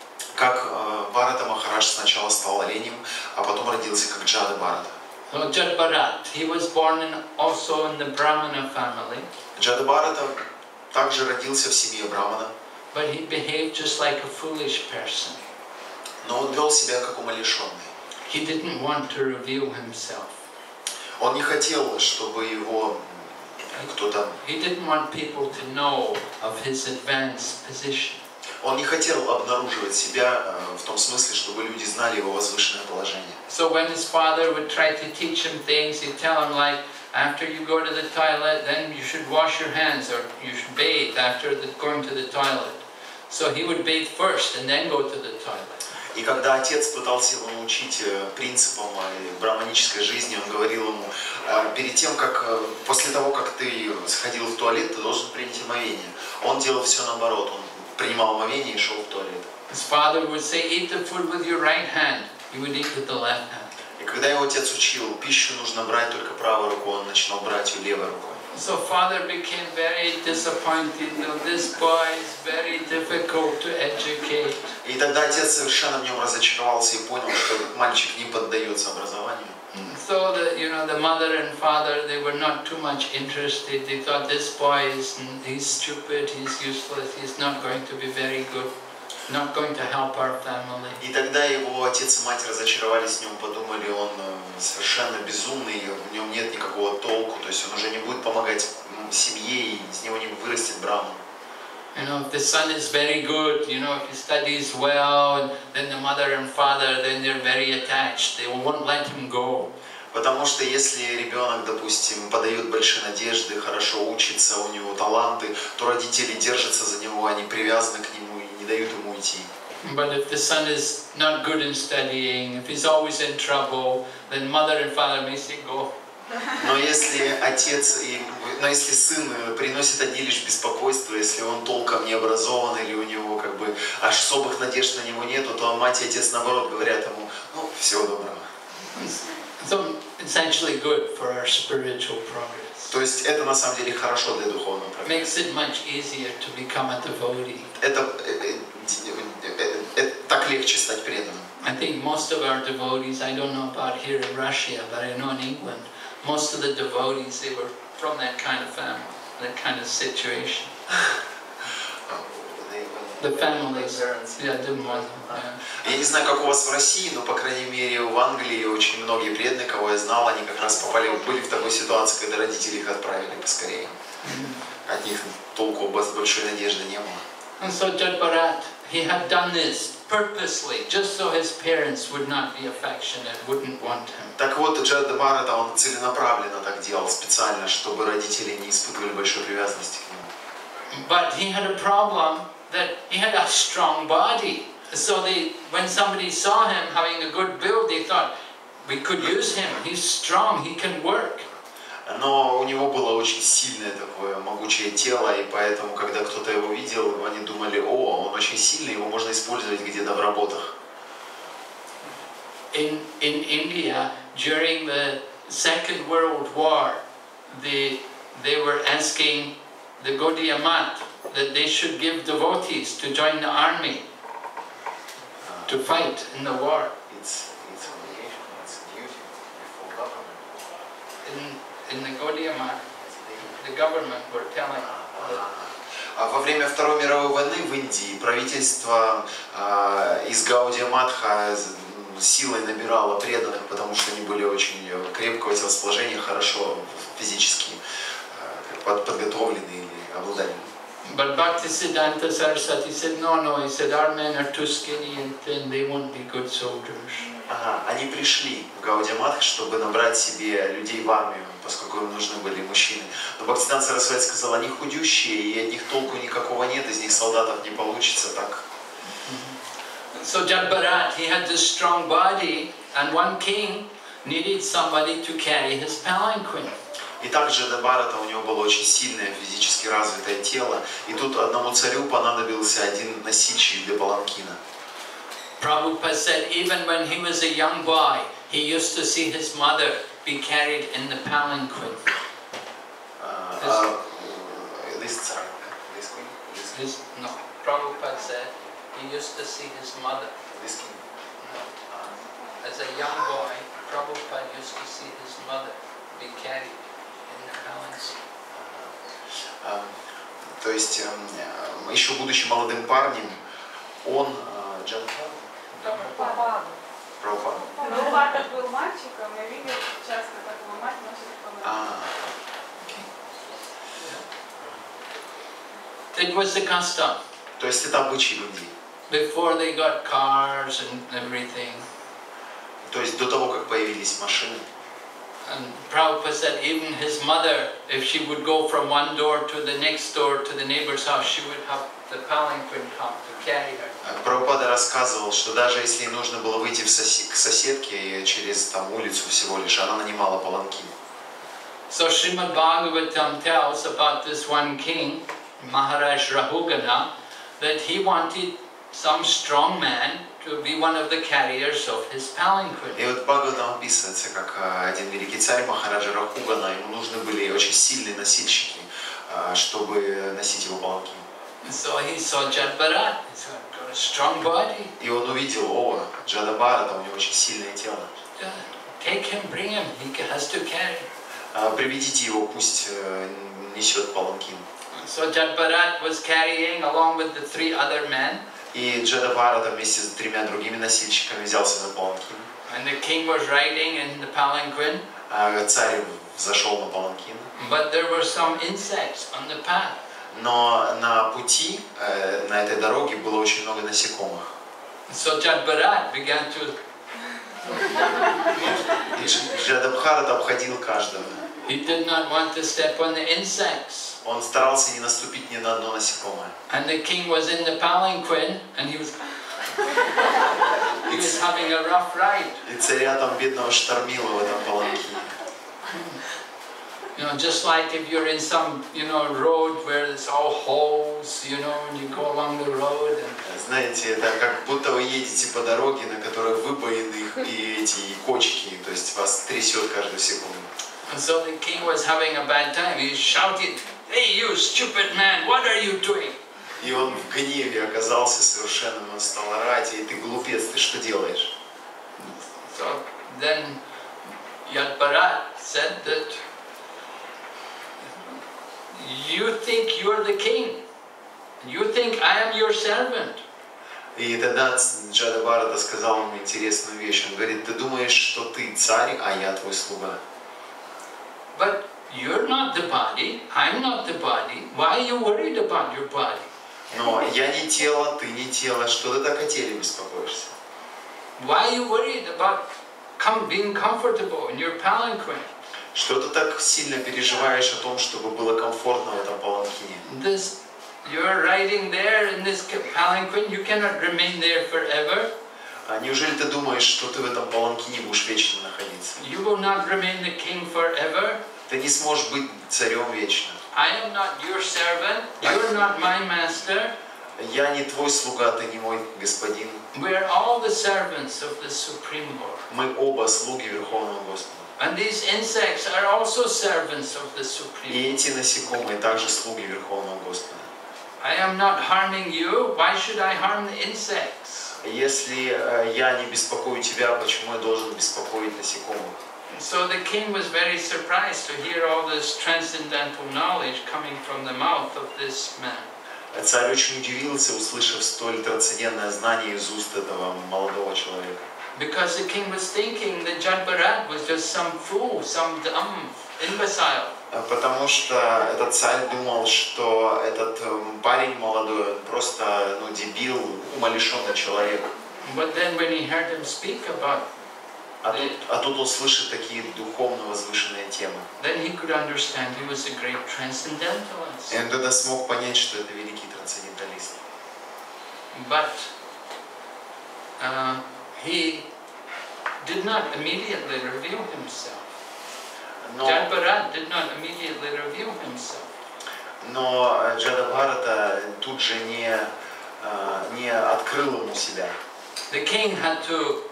Как Бхарата Махарадж сначала стал оленем, а потом родился как Джада Бхарата. So Jad Bharat, he was born also in the Brahmana family. Джада Бхарата также родился в семье Брамана, But he behaved just like a foolish person. но он вел себя как умалишенный. He didn't want to reveal himself. Он не хотел, чтобы его кто-то... He didn't want people to know of his advanced position. Он не хотел обнаруживать себя в том смысле, чтобы люди знали его возвышенное положение. So when his father would try to teach him things, he'd tell him like, after you go to the toilet, then you should wash your hands, or you should bathe after going to the toilet. So he would bathe first and then go to the toilet. И когда отец пытался его научить принципам браманической жизни, он говорил ему, перед тем, после того, как ты сходил в туалет, ты должен принять омовение. Он делал все наоборот, он принимал омовение и шел в туалет. His father would say, eat the food with your right hand. He would eat with the left hand. И когда его отец учил, пищу нужно брать только правой рукой, он начинал брать ее левой рукой. So father became very disappointed. You know, this boy is very difficult to educate. И тогда отец совершенно в нем разочаровался и понял, что этот мальчик не поддается образованию. So the mother and father, they were not too much interested. They thought this boy he's stupid, he's useless, he's not going to be very good, not going to help our family. И тогда его отец и мать разочаровались в нем, подумали, он совершенно безумный, в нем нет никакого толку, то есть он уже не будет помогать семье, и из него не вырастет браман. You know, if the son is very good, you know, if he studies well, and then the mother and father, then they're very attached. They won't let him go. Потому что если ребенок, допустим, подает большие надежды, хорошо учится, у него таланты, то родители держатся за него, они привязаны к нему и не дают ему уйти. But if the son is not good in studying, if he's always in trouble, then mother and father may say, go. Но если если сын приносит одни лишь беспокойства, если он толком не образован или у него как бы особых надежд на него нету, то мать и отец наоборот говорят ему, ну, всего доброго. So it's actually good for our spiritual progress. То есть это на самом деле хорошо для духовного прогресса. Makes it much easier to become a devotee. Это так легче стать преданным. I think most of our devotees, I don't know about here in Russia, but I know in England, most of the devotees, they were from that kind of family, that kind of situation. The families, yeah, didn't want them. Я не знаю, как у вас в России, но, по крайней мере, в Англии очень многие преданные, кого я знал, они как раз были в такой ситуации, когда родители их отправили поскорее. От них толку большой надежды не было. And so Jad Bharat, he had done this purposely, just so his parents would not be affectionate, wouldn't want him. Так вот, Джада Бхарата, он целенаправленно так делал, специально, чтобы родители не испытывали большой привязанности к нему. But he had a problem that he had a strong body. So when somebody saw him having a good build, they thought, we could use him, he's strong, he can work. Но у него было очень сильное такое могучее тело, и поэтому, когда кто-то его видел, они думали, о, он очень сильный, его можно использовать где-то в работах. In India, during the Second World War, they were asking the Gaudiya Math that they should give devotees to join the army to fight in the war. It's obligation, it's duty for government. In the Gaudiya Math, the government were telling Во время Второй мировой войны в Индии правительство из Гаудия Матха силой набирало преданных, потому что они были очень крепкого телосложения, хорошо физически подготовлены или обладали. But Bhaktisiddhanta Saraswati said, no, he said, our men are too skinny and thin, they won't be good soldiers. Они пришли в Гаудия Матх, чтобы набрать себе людей в армию, поскольку им нужны были мужчины. Но Бхактисиданта Сарасвати сказал, они худющие, и от них толку никакого нет, из них солдатов не получится так. So Jad Bharat, he had this strong body, and one king needed somebody to carry his palanquin. И также Джада Бхарата, у него было очень сильное физически развитое тело, и тут одному царю понадобился один носильщик для паланкина. Prabhupada said even when he was a young boy, he used to see his mother be carried in the palanquin. No, Prabhupada said he used to see his mother. As a young boy, Prabhupada used to see his mother be carried in the palanquin. То есть, еще будучи молодым парнем, он... Прабхупада. Прабхупада? Прабхупада был мальчиком, и видел часто, как его мать носит паланкин. It was the custom. То есть это обычай в Индии. Before they got cars and everything. То есть до того, как появились машины. And Prabhupada said even his mother, if she would go from one door to the next door to the neighbor's house, she would have the palanquin come to carry her. Прабхупада рассказывал, что даже если ей нужно было выйти к соседке через там улицу всего лишь, она нанимала паланкин. So Srimad Bhagavatam tells about this one king, Maharaj Rahugana, that he wanted some strong man to be one of the carriers of his palanquin. И вот Бхагаватам описывается, как один великий царь Махараджа Рахугана, ему нужны были очень сильные носильщики, чтобы носить его паланкин. So he saw Jad Bharat, he's got a strong body. И он увидел, о, Джада Бхарата, у него очень сильное тело. Take him, bring him, he has to carry. Приведите его, пусть несет паланкин. So Jad Bharat was carrying along with the three other men. И Джада Бхарата вместе с тремя другими носильщиками взялся за паланкин. And the king was riding in the palanquin. Царь зашел на паланкин. But there were some insects on the path. Но на пути, на этой дороге было очень много насекомых. So Jadbharat began to, И Джадабхарат обходил каждого. he did not want to step on the insects. Он старался не наступить ни на одно насекомое. And the king was in the palanquin and he was having a rough ride. И царя там бедного штормило в этом паланкине. You know, just like if you're in some, road where it's all holes, and you go along the road and Знаете, это как будто вы едете по дороге, на которой выбоины и эти кочки, то есть вас трясет каждую секунду. And so the king was having a bad time. He shouted, "Hey, you stupid man, what are you doing?" И он в гневе оказался совершенно, он стал орать, и ты глупец, ты что делаешь? So then Yadbharat said that you think you're the king. You think I am your servant. И тогда Джадабхарата сказал ему интересную вещь. Он говорит, ты думаешь, что ты царь, а я твой слуга. But you're not the body, I'm not the body. Why are you worried about your body? Но я не тело, ты не тело. Что ты так о теле беспокоишься? Why are you worried about being comfortable in your palanquin? Что ты так сильно переживаешь о том, чтобы было комфортно в этом паланкине? You're riding there in this palanquin, you cannot remain there forever. А неужели ты думаешь, что ты в этом паланкине будешь вечно находиться? You will not remain the king forever. Ты не сможешь быть царем вечно. I am not your servant, you're not my master. Я не твой слуга, ты не мой господин. We are all the servants of the Supreme Lord. Мы оба слуги Верховного Господа. And these insects are also servants of the Supreme И Lord. эти насекомые также слуги Верховного Господа. I am not harming you, why should I harm the insects? Если я не беспокою тебя, почему я должен беспокоить насекомых? So the king was very surprised to hear all this transcendental knowledge coming from the mouth of this man. Царь очень удивился, услышав столь трансцендентное знание из уст этого молодого человека. Because the king was thinking that Jadbharat was just some fool, some dumb imbecile. Потому что этот царь думал, что этот парень молодой, он просто дебил, умалишенный человек. But then when he heard him speak about А тут он слышит такие духовно возвышенные темы. then he could understand he was a great transcendentalist. И он тогда смог понять, что это великий трансценденталист. But he did not immediately reveal himself. Jadbharat did not immediately reveal himself. Но Джадабхарата тут же не открыл ему себя. The king had to,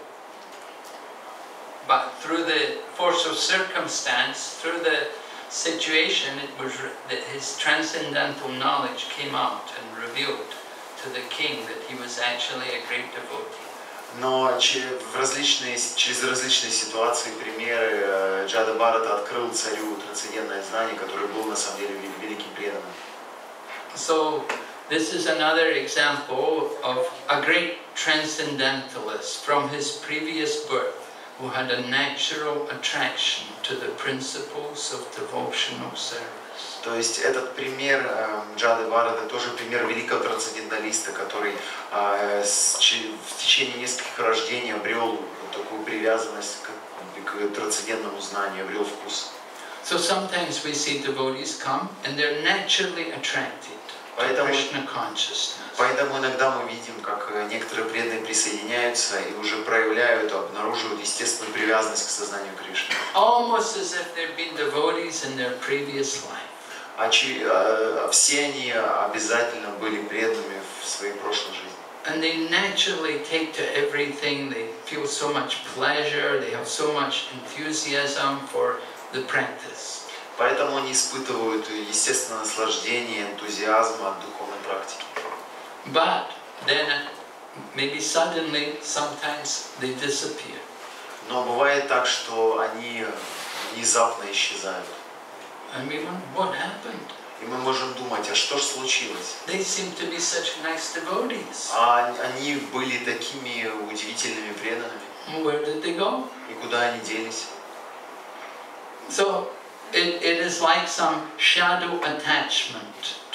but through the force of circumstance, through the situation, it was that his transcendental knowledge came out and revealed to the king that he was actually a great devotee. Но через различные ситуации, примеры, Джадабхарата открыл царю трансцендентное знание, которое был на самом деле великим преданным. So this is another example of a great transcendentalist from his previous birth who had a natural attraction to the principles of devotional service. То есть этот пример Джадабхарата тоже пример великого трансценденталиста, который в течение нескольких рождений обрел такую привязанность к трансцендентному знанию, обрел вкус. So sometimes we see devotees come and they're naturally attracted to Krishna consciousness. Поэтому иногда мы видим, как некоторые преданные присоединяются и уже проявляют, обнаруживают естественную привязанность к сознанию Кришны. Almost as if they've been devotees in their previous life. Все они обязательно были преданными в своей прошлой жизни. And they naturally take to everything, they feel so much pleasure, they have so much enthusiasm for the practice. Поэтому они испытывают естественное наслаждение, энтузиазм от духовной практики. But then maybe suddenly, sometimes they disappear. Но бывает так, что они внезапно исчезают. And we wonder, what happened? И мы можем думать, а что же случилось? They seem to be such nice devotees. А они были такими удивительными преданными. Where did they go? И куда они делись? So it is like some shadow attachment to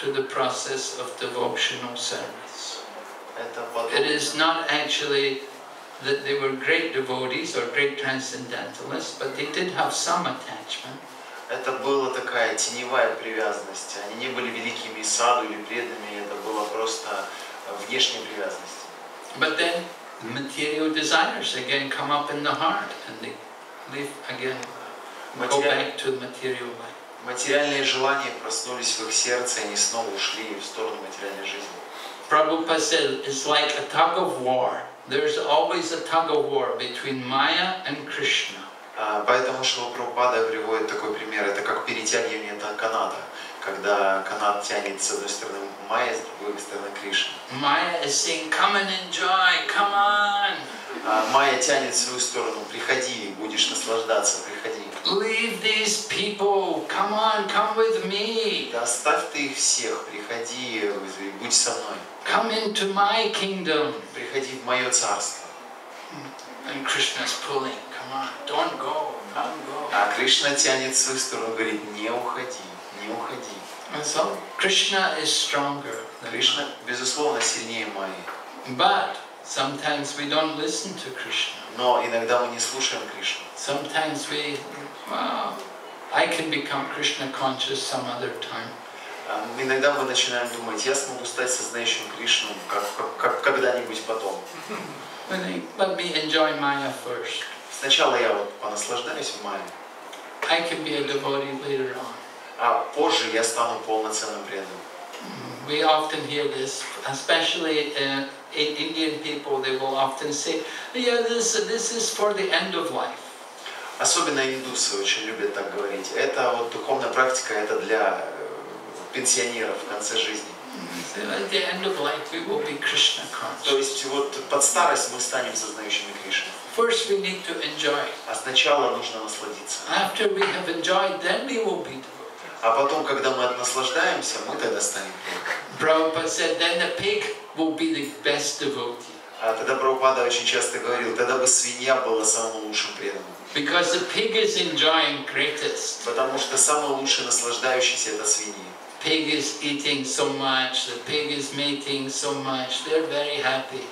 to the process of devotional service. Это It подобно, is not actually that they were great devotees or great transcendentalists, but they did have some attachment. это была такая теневая привязанность. Они не были великими саду или преданными, это была просто внешняя привязанность. But then material desires again come up in the heart and they live again, go back to material life. Материальные желания проснулись в их сердце, и они снова ушли в сторону материальной жизни. Prabhupada said it's like a tug of war. There's always a tug of war between Maya and Krishna. Поэтому Шрила Прабхупада приводит такой пример. Это как перетягивание каната, когда канат тянет с одной стороны Майя, с другой стороны Кришна. Maya is saying, come and enjoy, come on. Майя тянет в свою сторону, приходи, будешь наслаждаться, приходи. Leave these people, come on, come with me. Да оставь ты их всех, приходи, будь со мной. Come into my kingdom. Приходи в мое царство. And Krishna's pulling, come on, don't go, don't go. А Кришна тянет в свою сторону, говорит, не уходи, не уходи. And so Krishna is stronger than Кришна, безусловно, сильнее Майи. But sometimes we don't listen to Krishna. Но иногда мы не слушаем Кришну. Sometimes I can become Krishna conscious some other time. Иногда мы начинаем думать, я смогу стать сознающим Кришну когда-нибудь потом. Let me enjoy Maya first. Сначала я вот понаслаждаюсь в Майе, I can be a devotee later on. а позже я стану полноценным преданным. We often hear this, especially Indian people, they will often say, yeah, this is for the end of life. Особенно индусы очень любят так говорить. Это вот духовная практика, это для пенсионеров в конце жизни. At the end of life, we will be Krishna То conscious. есть вот под старость мы станем сознающими Кришну. First, we need to enjoy. А сначала нужно насладиться. After we have enjoyed, then we will be devotees. А потом, когда мы наслаждаемся, мы тогда станем преданными. Prabhupada said, then the pig will be the best devotee. А тогда Прабхупада очень часто говорил, тогда бы свинья была самым лучшим преданным. Because the pig is enjoying greatest. Потому что самый лучший наслаждающийся это свинья. Pig is eating so much, the pig is mating so much, they're very happy.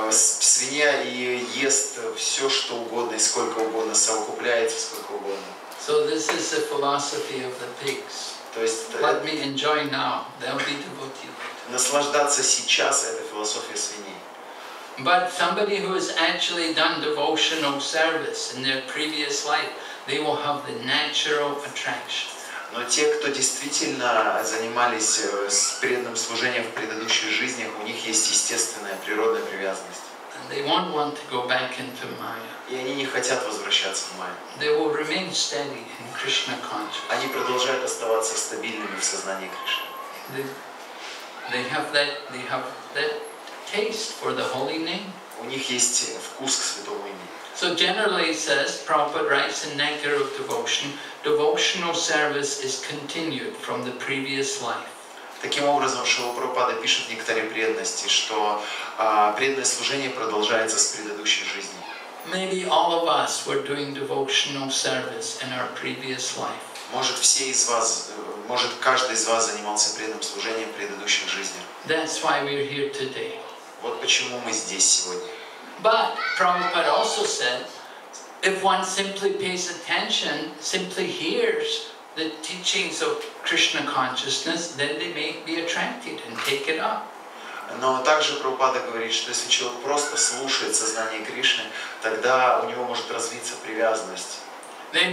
Свинья и ест все, что угодно и сколько угодно, совокупляется сколько угодно. So this is the philosophy of the pigs. То есть Let me enjoy now, they'll be devotee later. наслаждаться сейчас это философия свиньи. But somebody who has actually done devotional service in their previous life, they will have the natural attraction. Но те, кто действительно занимались преданным служением в предыдущих жизнях, у них есть естественная природная привязанность. And they won't want to go back into Maya. И они не хотят возвращаться в Майю. They will remain steady in Krishna consciousness. Они продолжают оставаться стабильными в сознании Кришны. They have that taste for the holy name. У них есть вкус к святому имени. So generally it says, Prabhupada writes in Nectar of Devotion, devotional service is continued from the previous life. Таким образом, Шрила Прабхупада пишет в Нектаре преданности, что преданное служение продолжается с предыдущей жизни. Maybe all of us were doing devotional service in our previous life. Может, все из вас, может, каждый из вас занимался преданным служением в предыдущих жизнях. That's why we're here today. Вот почему мы здесь сегодня. But Prabhupada also said, if one simply pays attention, simply hears the teachings of Krishna consciousness, then they may be attracted and take it up. Но также Прабхупада говорит, что если человек просто слушает сознание Кришны, тогда у него может развиться привязанность. We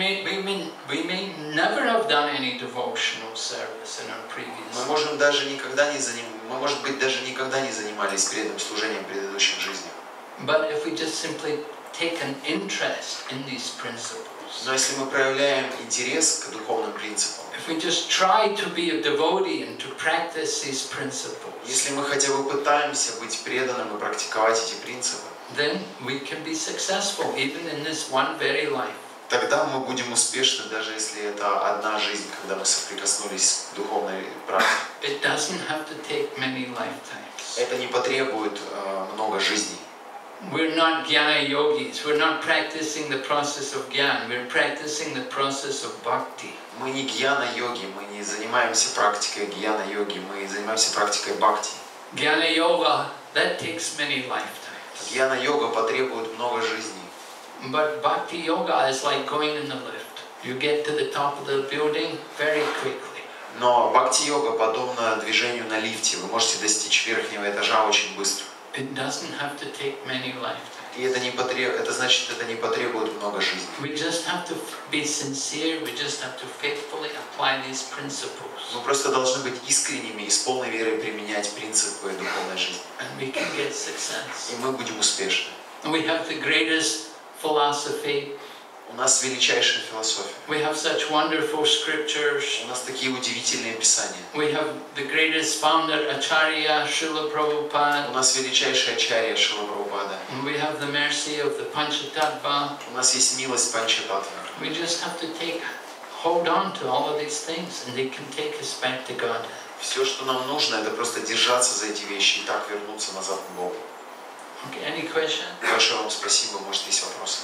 may never have done any devotional service in our previous Мы life. можем даже никогда не мы, может быть, даже никогда не занимались преданным служением в предыдущих жизнях. But if we just simply take an interest in these principles, Но если мы проявляем интерес к духовным принципам, if we just try to be a devotee and to practice these principles, если мы хотя бы пытаемся быть преданным и практиковать эти принципы, then we can be successful even in this one very life. тогда мы будем успешны, даже если это одна жизнь, когда мы соприкоснулись к духовной практике. It doesn't have to take many lifetimes. Это не потребует много жизней. We're not jnana yogis. We're not practicing the process of jnana. We're practicing the process of bhakti. Мы не гьяна-йоги, мы не занимаемся практикой гьяна-йоги, мы занимаемся практикой бхакти. Jnana yoga, that takes many lifetimes. Гьяна-йога потребует много жизней. But bhakti yoga is like going in the lift. You get to the top of the building very quickly. Но бхакти-йога подобна движению на лифте. Вы можете достичь верхнего этажа очень быстро. It doesn't have to take many lifetimes. И это значит, это не потребует много жизни. We just have to be sincere. We just have to faithfully apply these principles. Мы просто должны быть искренними и с полной верой применять принципы духовной жизни. And we can get success. И мы будем успешны. We have the greatest philosophy. У нас величайшая философия. We have such wonderful scriptures. У нас такие удивительные писания. We have the greatest founder, Acharya Srila Prabhupada. У нас величайшая ачарья Шрила Прабхупада. And we have the mercy of the Panchatattva. У нас есть милость Панчататтвы. We just have to hold on to all of these things, and they can take us back to God. Все, что нам нужно, это просто держаться за эти вещи и так вернуться назад к Богу. Okay, any question? Большое вам спасибо. Может, есть вопросы?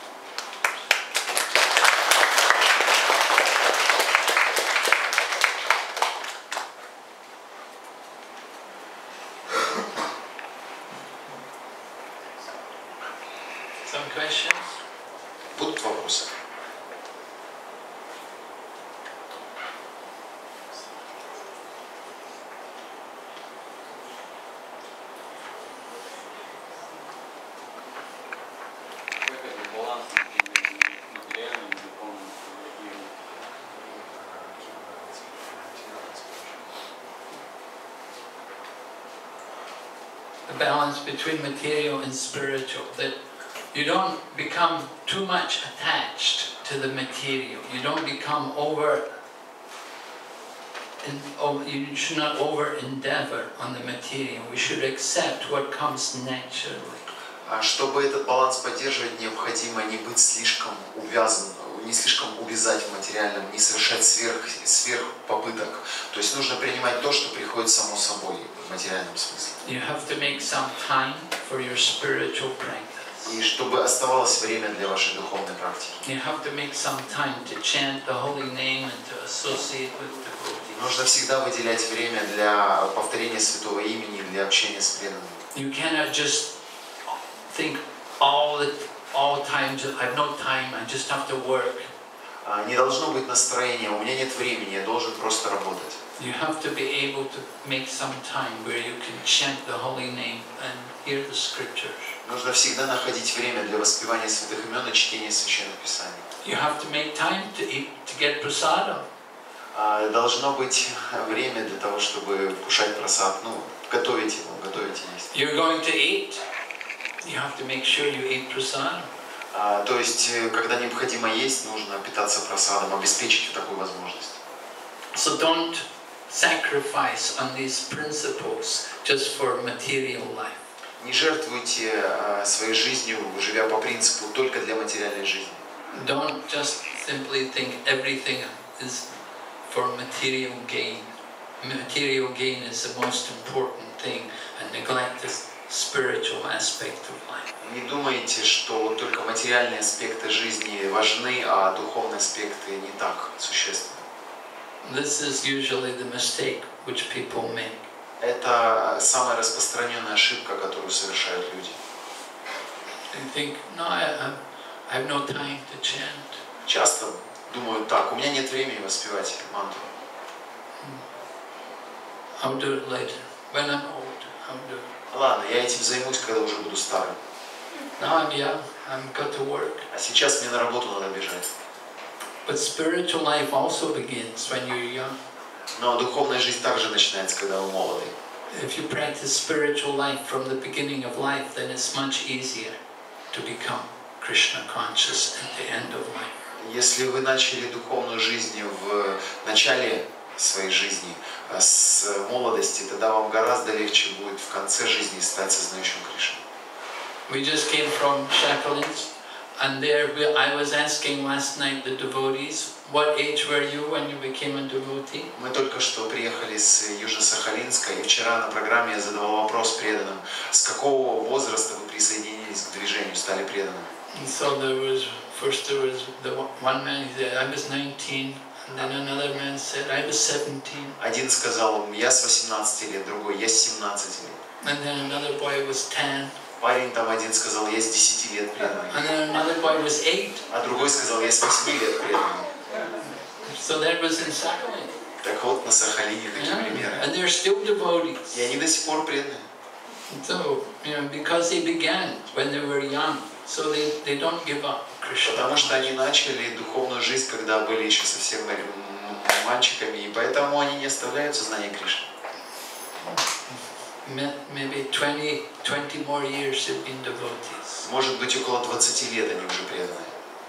Some questions? Будут вопросы? Как это баланс между материальным и духовным миром? The balance between material and spiritual, that you don't become too much attached to the material. You don't become you should not over endeavor on the material. We should accept what comes naturally. Чтобы этот баланс поддерживать, необходимо не быть слишком увязанным, не слишком увязать в материальном, не совершать сверх попыток. То есть нужно принимать то, что приходит само собой в материальном смысле. You have to make some time for your spiritual practice. И чтобы оставалось время для вашей духовной практики. You have to make some time to chant the holy name and to associate with devotees. Нужно всегда выделять время для повторения святого имени, для общения с преданными. You cannot just think all times, I have no time, I just have to work. Не должно быть настроения, у меня нет времени, я должен просто работать. You have to be able to make some time where you can chant the holy name and hear the scriptures. Нужно всегда находить время для воспевания святых имен и чтения священных писаний. You have to make time to eat, to get prasadam. Должно быть время для того, чтобы кушать прасад, готовить его, готовить и есть. You're going to eat, you have to make sure you eat prasadam. То есть, когда необходимо есть, нужно питаться прасадом, обеспечить такую возможность. So don't sacrifice on these principles just for material life. Не жертвуйте своей жизнью, живя по принципу только для материальной жизни. Don't just simply think everything is for material gain. Material gain is the most important thing and neglect the spiritual aspect of life. Не думайте, что только материальные аспекты жизни важны, а духовные аспекты не так существенны. This is usually the mistake which people make. Это самая распространенная ошибка, которую совершают люди. They think, no, I have no time to chant. Часто думают так: у меня нет времени воспевать мантру. I'll do it later. When I'm old, I'll do it. Ладно, я этим займусь, когда уже буду старым. Now I'm young, I've got to work. А сейчас мне на работу надо бежать. But spiritual life also begins when you're young. Но духовная жизнь также начинается, когда вы молоды. If you practice spiritual life from the beginning of life, then it's much easier to become Krishna conscious at the end of life. Если вы начали духовную жизнь в начале своей жизни, с молодости, тогда вам гораздо легче будет в конце жизни стать сознающим Кришну. We just came from Shakalins, and there I was asking last night the devotees, what age were you when you became a devotee? Мы только что приехали с Южно-Сахалинска, и вчера на программе я задавал вопрос преданным, с какого возраста вы присоединились присоединились к движению, стали преданными. And so first there was the one man, he said, I was 19, and then another man said, I was 17. Один сказал, я с 18 лет, другой, я с 17 лет. And then another boy was 10. Парень там один сказал, я с 10 лет преданный. And then another boy was 8. А другой сказал, я с 8 лет преданный. So that was in Sakhalin. Так вот, на Сахалине такие примеры. And they're still devotees. И они до сих пор преданные. So, because they began when they were young, so they don't give up Krishna. Потому что они начали духовную жизнь, когда были еще совсем мальчиками, и поэтому они не оставляют сознание Кришны. Maybe 20 more years they've been devotees. Может быть, около 20 лет они уже преданные.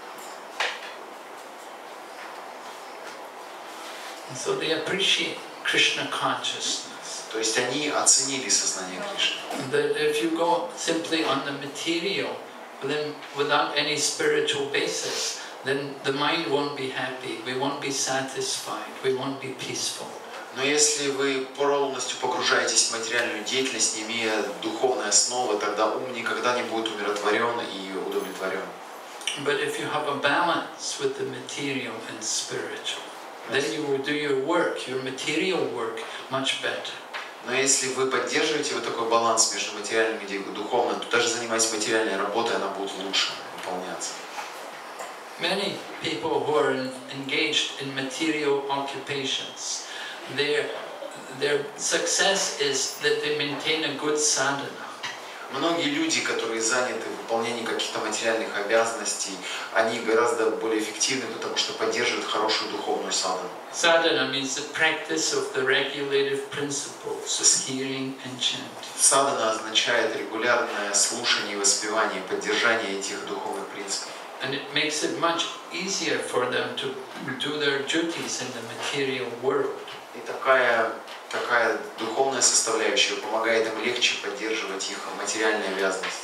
And so they appreciate Krishna consciousness. То есть они оценили сознание Кришны. That if you go simply on the material, then without any spiritual basis, then the mind won't be happy, we won't be satisfied, we won't be peaceful. Но если вы полностью погружаетесь в материальную деятельность, не имея духовной основы, тогда ум никогда не будет умиротворен и удовлетворен. But if you have a balance with the material and spiritual, then you will do your work, your material work, much better. Но если вы поддерживаете вот такой баланс между материальным и духовным, то даже занимаясь материальной работой, она будет лучше выполняться. Many people who are engaged in material occupations, their success is that they maintain a good sadhana. Многие люди, которые заняты в выполнении каких-то материальных обязанностей, они гораздо более эффективны, потому что поддерживают хорошую духовную садхану. Sadhana means the practice of the regulative principles of hearing and chanting. Садхана означает регулярное слушание и воспевание, поддержание этих духовных принципов. And it makes it much easier for them to do their duties in the material world. И такая духовная составляющая помогает им легче поддерживать их материальные обязанности.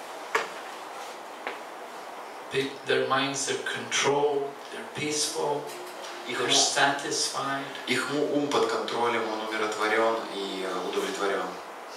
Their minds are controlled, they're peaceful, they're satisfied. Их ум под контролем, он умиротворен и удовлетворен.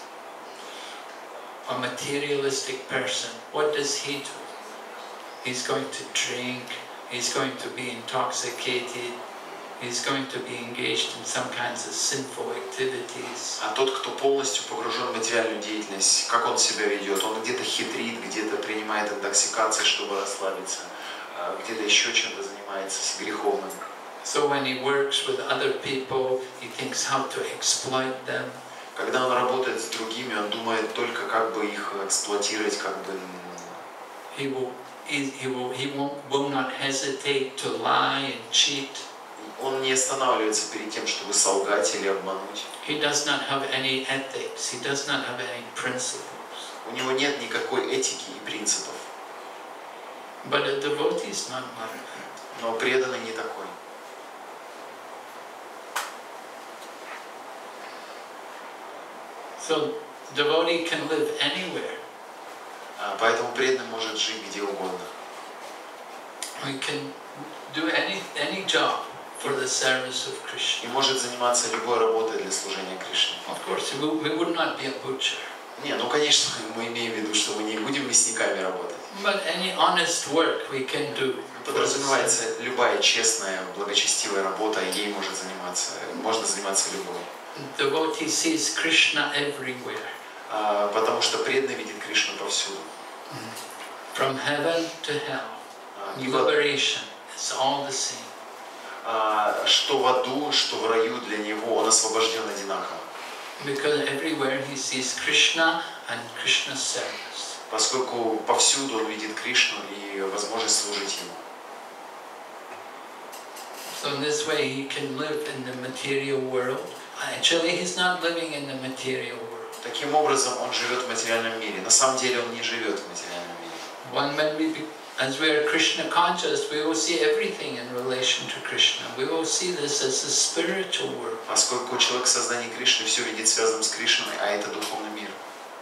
A materialistic person, what does he do? He's going to drink, he's going to be intoxicated, he's going to be engaged in some kinds of sinful activities. А тот, кто полностью погружен в материальную деятельность, как он себя ведет? Он где-то хитрит, где-то принимает интоксикации, чтобы расслабиться, где-то еще чем-то занимается греховным. So when he works with other people, he thinks how to exploit them. Когда он работает с другими, он думает только, как бы их эксплуатировать, как бы. He will not hesitate to lie and cheat. Он не останавливается перед тем, чтобы солгать или обмануть. He does not have any ethics. He does not have any principles. У него нет никакой этики и принципов. But a devotee is not like that. Но преданный не такой. So devotee can live anywhere. Поэтому преданный может жить где угодно. We can do any job for the service of Krishna. И может заниматься любой работой для служения Кришне. Of course, we would not be a butcher. Не, ну конечно, мы имеем в виду, что мы не будем мясниками работать. But any honest work we can do. Подразумевается любая честная, благочестивая работа, ей можно заниматься любой. Devotee sees Krishna everywhere. Потому что преданный видит Кришну повсюду. From heaven to hell, liberation, it's all the same. Что в аду, что в раю для него, он освобожден одинаково. Because everywhere he sees Krishna and Krishna's service. Поскольку повсюду он видит Кришну и возможность служить ему. So in this way he can live in the material world. Actually, he's not living in the material world. Таким образом, он живет в материальном мире. На самом деле он не живет в материальном мире. As we are Krishna conscious, we will see everything in relation to Krishna. We will see this as a spiritual world. Поскольку человек в сознании Кришны все видит связанным с Кришной, а это духовный мир.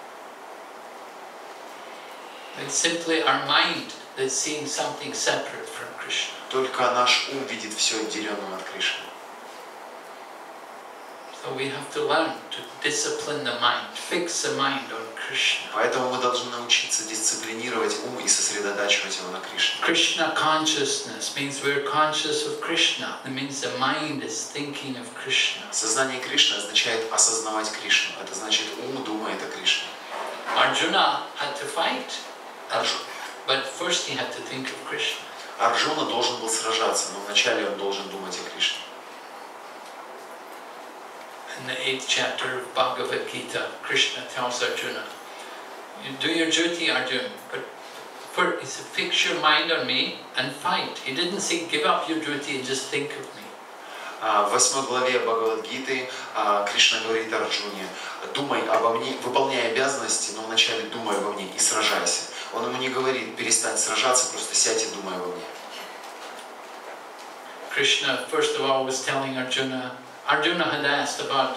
It's simply our mind that's seeing something separate from Krishna. Только наш ум видит все отделенным от Кришны. So we have to learn to discipline the mind, fix the mind on Krishna. Поэтому мы должны научиться дисциплинировать ум и сосредотачивать его на Кришне. Krishna consciousness means we're conscious of Krishna. It means the mind is thinking of Krishna. Сознание Кришны означает осознавать Кришну. Это значит, ум думает о Кришне. Arjuna had to fight, but first he had to think of Krishna. Арджуна должен был сражаться, но вначале он должен думать о Кришне. In the 8th chapter of Bhagavad Gita, Krishna tells Arjuna, you do your duty, Arjuna, but first he said, fix your mind on me and fight. He didn't say, give up your duty and just think of me. В 8 главе Бхагавад-гиты Кришна говорит Арджуне, думай обо мне, выполняй обязанности, но вначале думай обо мне и сражайся. Он ему не говорит, перестань сражаться, просто сядь и думай обо мне. Krishna, first of all, was telling Arjuna, Arjuna had asked about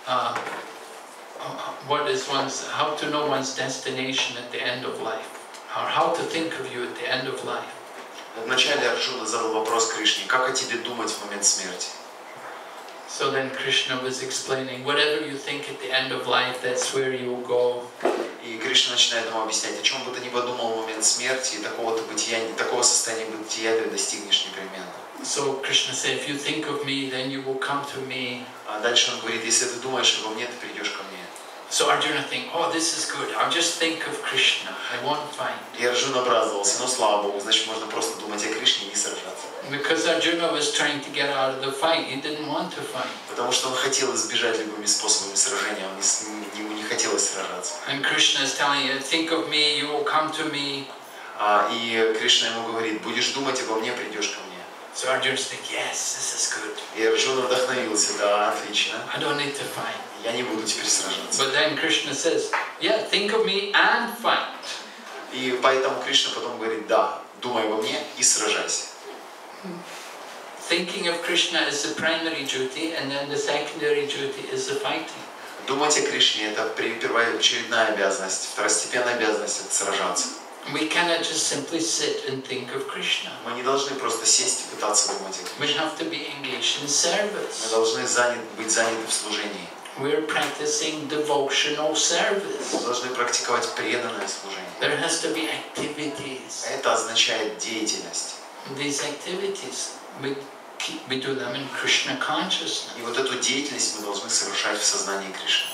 how to know one's destination at the end of life, or how to think of you at the end of life. Вначале Арджуна задал вопрос Кришне, как о тебе думать в момент смерти? So then Krishna was explaining, whatever you think at the end of life, that's where you will go. И Кришна начинает ему объяснять, о чем бы ты ни подумал в момент смерти, такого состояния бытия ты достигнешь непременно. So Krishna said, if you think of me, then you will come to me. А дальше он говорит, если ты думаешь обо мне, ты придешь ко мне. So Arjuna think, oh, this is good. I'll just think of Krishna. I won't fight. И Арджуна обрадовался, ну слава Богу, значит можно просто думать о Кришне и не сражаться. Because Arjuna was trying to get out of the fight, he didn't want to fight. Потому что он хотел избежать любыми способами сражения, ему не хотелось сражаться. And Krishna is telling you, think of me, you will come to me. И Кришна ему говорит, будешь думать обо мне, придешь ко мне. So Arjuna thinks, yes, this is good. И Арджуна вдохновился, да, отлично. I don't need to fight. Я не буду теперь сражаться. But then Krishna says, yeah, think of me and fight. И поэтому Кришна потом говорит, да, думай обо мне и сражайся. Thinking of Krishna is the primary duty, and then the secondary duty is the fighting. Думать о Кришне – это первоочередная обязанность, второстепенная обязанность – это сражаться. We cannot just simply sit and think of Krishna. Мы не должны просто сесть и пытаться думать о We Кришне. have to be engaged in Мы service. должны быть заняты в служении. We're practicing devotional service. Мы должны практиковать преданное служение. There has to be activities. Это означает деятельность. These activities, we do them in Krishna consciousness. И вот эту деятельность мы должны совершать в сознании Кришны.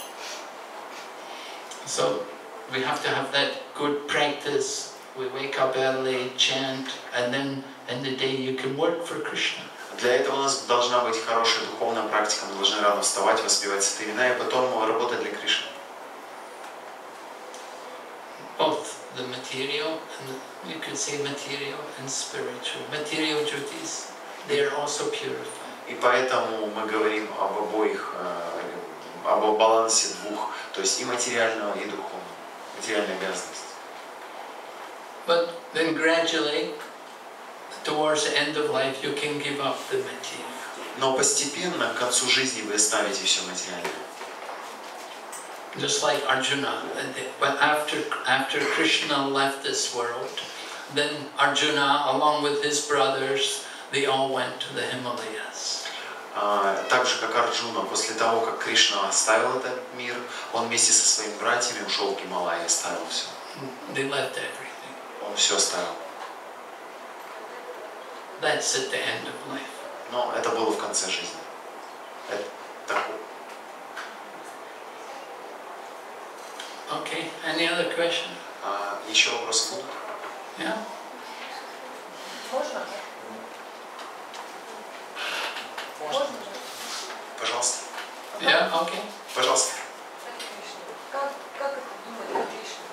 So we have to have that good practice. We wake up early, chant, and then in the day you can work for Krishna. Для этого у нас должна быть хорошая духовная практика. Мы должны рано вставать, воспевать святые имена и потом работать для Кришны. Both the material and you could say material and spiritual. Material duties, they are also purified. И поэтому мы говорим об обоих, об балансе двух, то есть и материального, и духовного, материальной обязанности. But then gradually, towards the end of life, you can give up the material. Но постепенно, к концу жизни, вы оставите все материальное. Just like Arjuna, but after Krishna left this world, then Arjuna, along with his brothers, they all went to the Himalayas. Так же, как Арджуна, после того, как Кришна оставил этот мир, он вместе со своими братьями ушел в Гималайи, оставил все. They left everything. Он все оставил. That's at the end of life. Но это было в конце жизни. Это такое. Okay, any other question? Еще вопросы будут? Yeah? Можно? Можно? Пожалуйста. Yeah, okay. Пожалуйста. Как это думать о Кришне?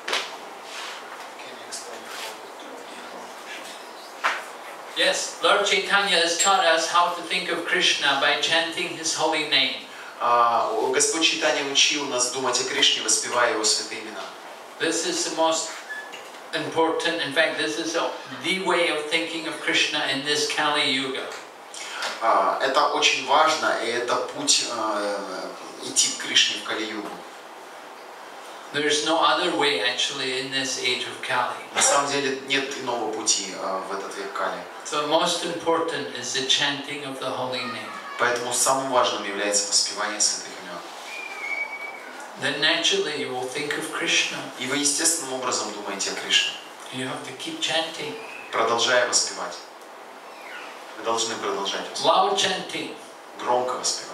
Yes, Lord Chaitanya has taught us how to think of Krishna by chanting his holy name. Господь Чайтанья учил нас думать о Кришне, воспевая Его святые имена. This is the most important, in fact, this is the way of thinking of Krishna in this Kali Yuga. Это очень важно, и это путь идти к Кришне в Кали-югу. There is no other way actually in this age of Kali. На самом деле нет иного пути в этот век Кали. So most important is the chanting of the holy name. Поэтому самым важным является воспевание святых имен. then naturally you will think of Krishna. И вы естественным образом думаете о Кришне, You have to keep chanting. продолжая воспевать. Вы должны продолжать воспевать. Loud chanting. Громко воспевать.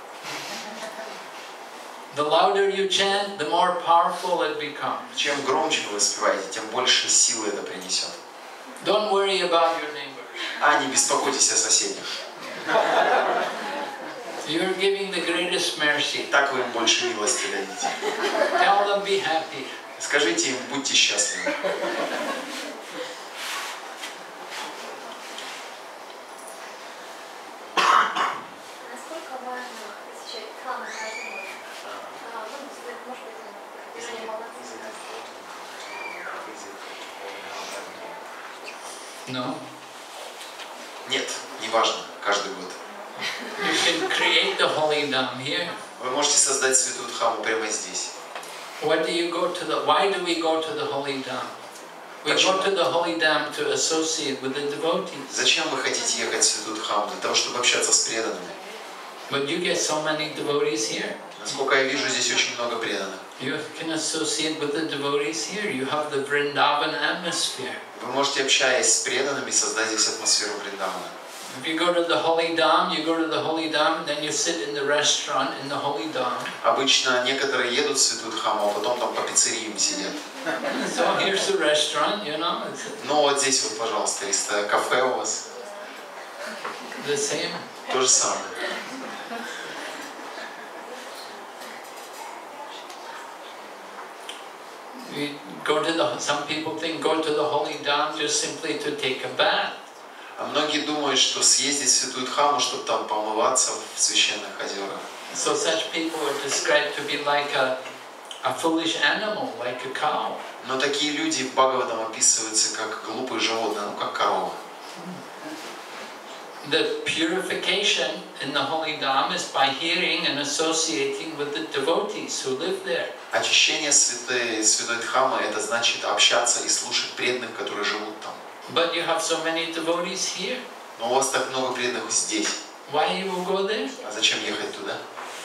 The louder you chant, the more powerful it becomes. Чем громче вы воспеваете, тем больше силы это принесет. Don't worry about your neighbors. А не беспокойтесь о соседях. You're giving the greatest mercy. Так вы им больше милости дадите. Tell them be happy. Скажите им, будьте счастливы. Насколько важно посещать храмы каждый год? Может быть, движение молодцы. No. Нет, не важно, каждый год. You can create the holy dham here. Вы можете создать святую Дхамму прямо здесь. Why do we go to the holy dham? We go to the holy dham to associate with the devotees. Зачем вы хотите ехать в святую Дхамму? Для того, чтобы общаться с преданными. But you get so many devotees here. Насколько я вижу, здесь очень много преданных. You can associate with the devotees here. You have the Vrindavan atmosphere. Вы можете, общаясь с преданными, создать здесь атмосферу Вриндавана. If you go to the holy dham, and then you sit in the restaurant in the holy dham. Обычно некоторые едут в святую Дхамму, а потом там по пиццериям сидят. So here's the restaurant, you know. It's Ну вот здесь вот, пожалуйста, кафе у вас. the same. То же самое. Some people think go to the holy dham just simply to take a bath. А многие думают, что съездить в святую Дхамму, чтобы там помываться в священных озерах. So such people are described to be like a foolish animal, like a cow. Но такие люди в Бхагаватам описываются как глупые животные, ну как корова. The purification in the holy dham is by hearing and associating with the devotees who live there. Очищение святой Дхаммы — это значит общаться и слушать преданных, которые живут там. But you have so many devotees here. Но у вас так много преданных здесь. Why you will go there? А зачем ехать туда?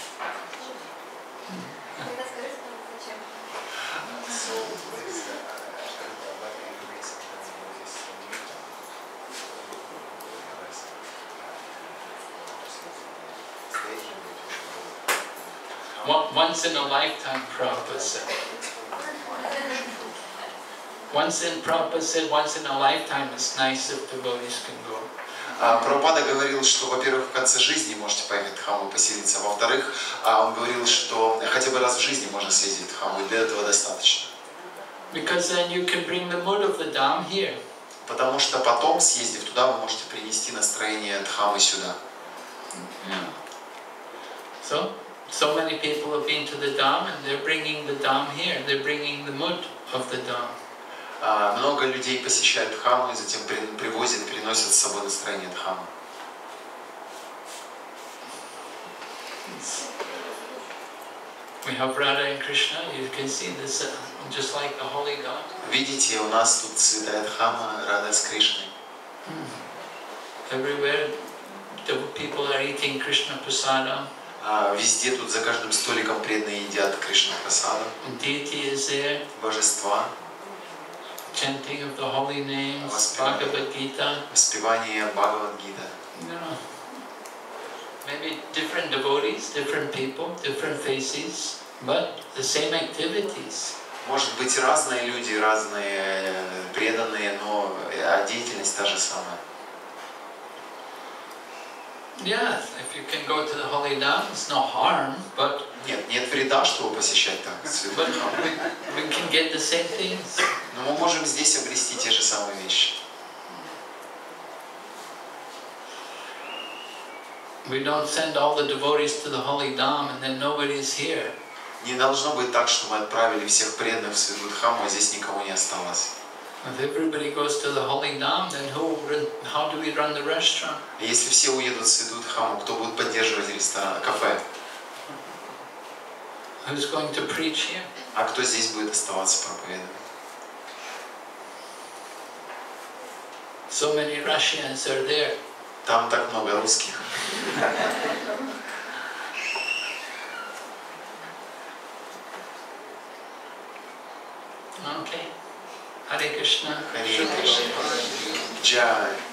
Тогда скажите, зачем? Once in a lifetime, Prabhupada said. Once in a lifetime, it's nice if devotees can go. Прабхупада говорил, что, во-первых, в конце жизни можете поехать в Дхамму поселиться, во-вторых, он говорил, что хотя бы раз в жизни можно съездить в Дхамму, и для этого достаточно. Because then you can bring the mood of the dham here. Потому что потом, съездив туда, вы можете принести настроение Дхаммы сюда. Yeah. So many people have been to the dham and they're bringing the dham here. They're bringing the mood of the dham. Много людей посещают Дхамму и затем приносят с собой настроение Дхаммы. We have Radha and Krishna. You can see this just like the holy God. Видите, у нас тут святая Дхамма, Рада с Кришной. Everywhere the people are eating Krishna prasadam. Везде тут за каждым столиком преданные едят Кришна прасаду. Deity is there. Божества. Chanting of the holy names. Bhagavad Gita. Воспевание Бхагавад-гита. You know, maybe different devotees, different people, different faces, but the same activities. Может быть, разные люди, разные преданные, но деятельность та же самая. Yeah, if you can go to the holy dham, it's no harm, but Нет вреда, чтобы посещать так святую Дхамму. we can get the same things. Но мы можем здесь обрести те же самые вещи. We don't send all the devotees to the holy dham and then nobody's here. Не должно быть так, что мы отправили всех преданных в святую Дхамму, а здесь никого не осталось. If everybody goes to the holy dham, then how do we run the restaurant? Если все уедут в святую Дхамму, кто будет поддерживать ресторан, кафе? Who's going to preach here? А кто здесь будет оставаться проповедовать? So many Russians are there. Там так много русских. Okay. Hare Krishna. Харе Кришна. Джай.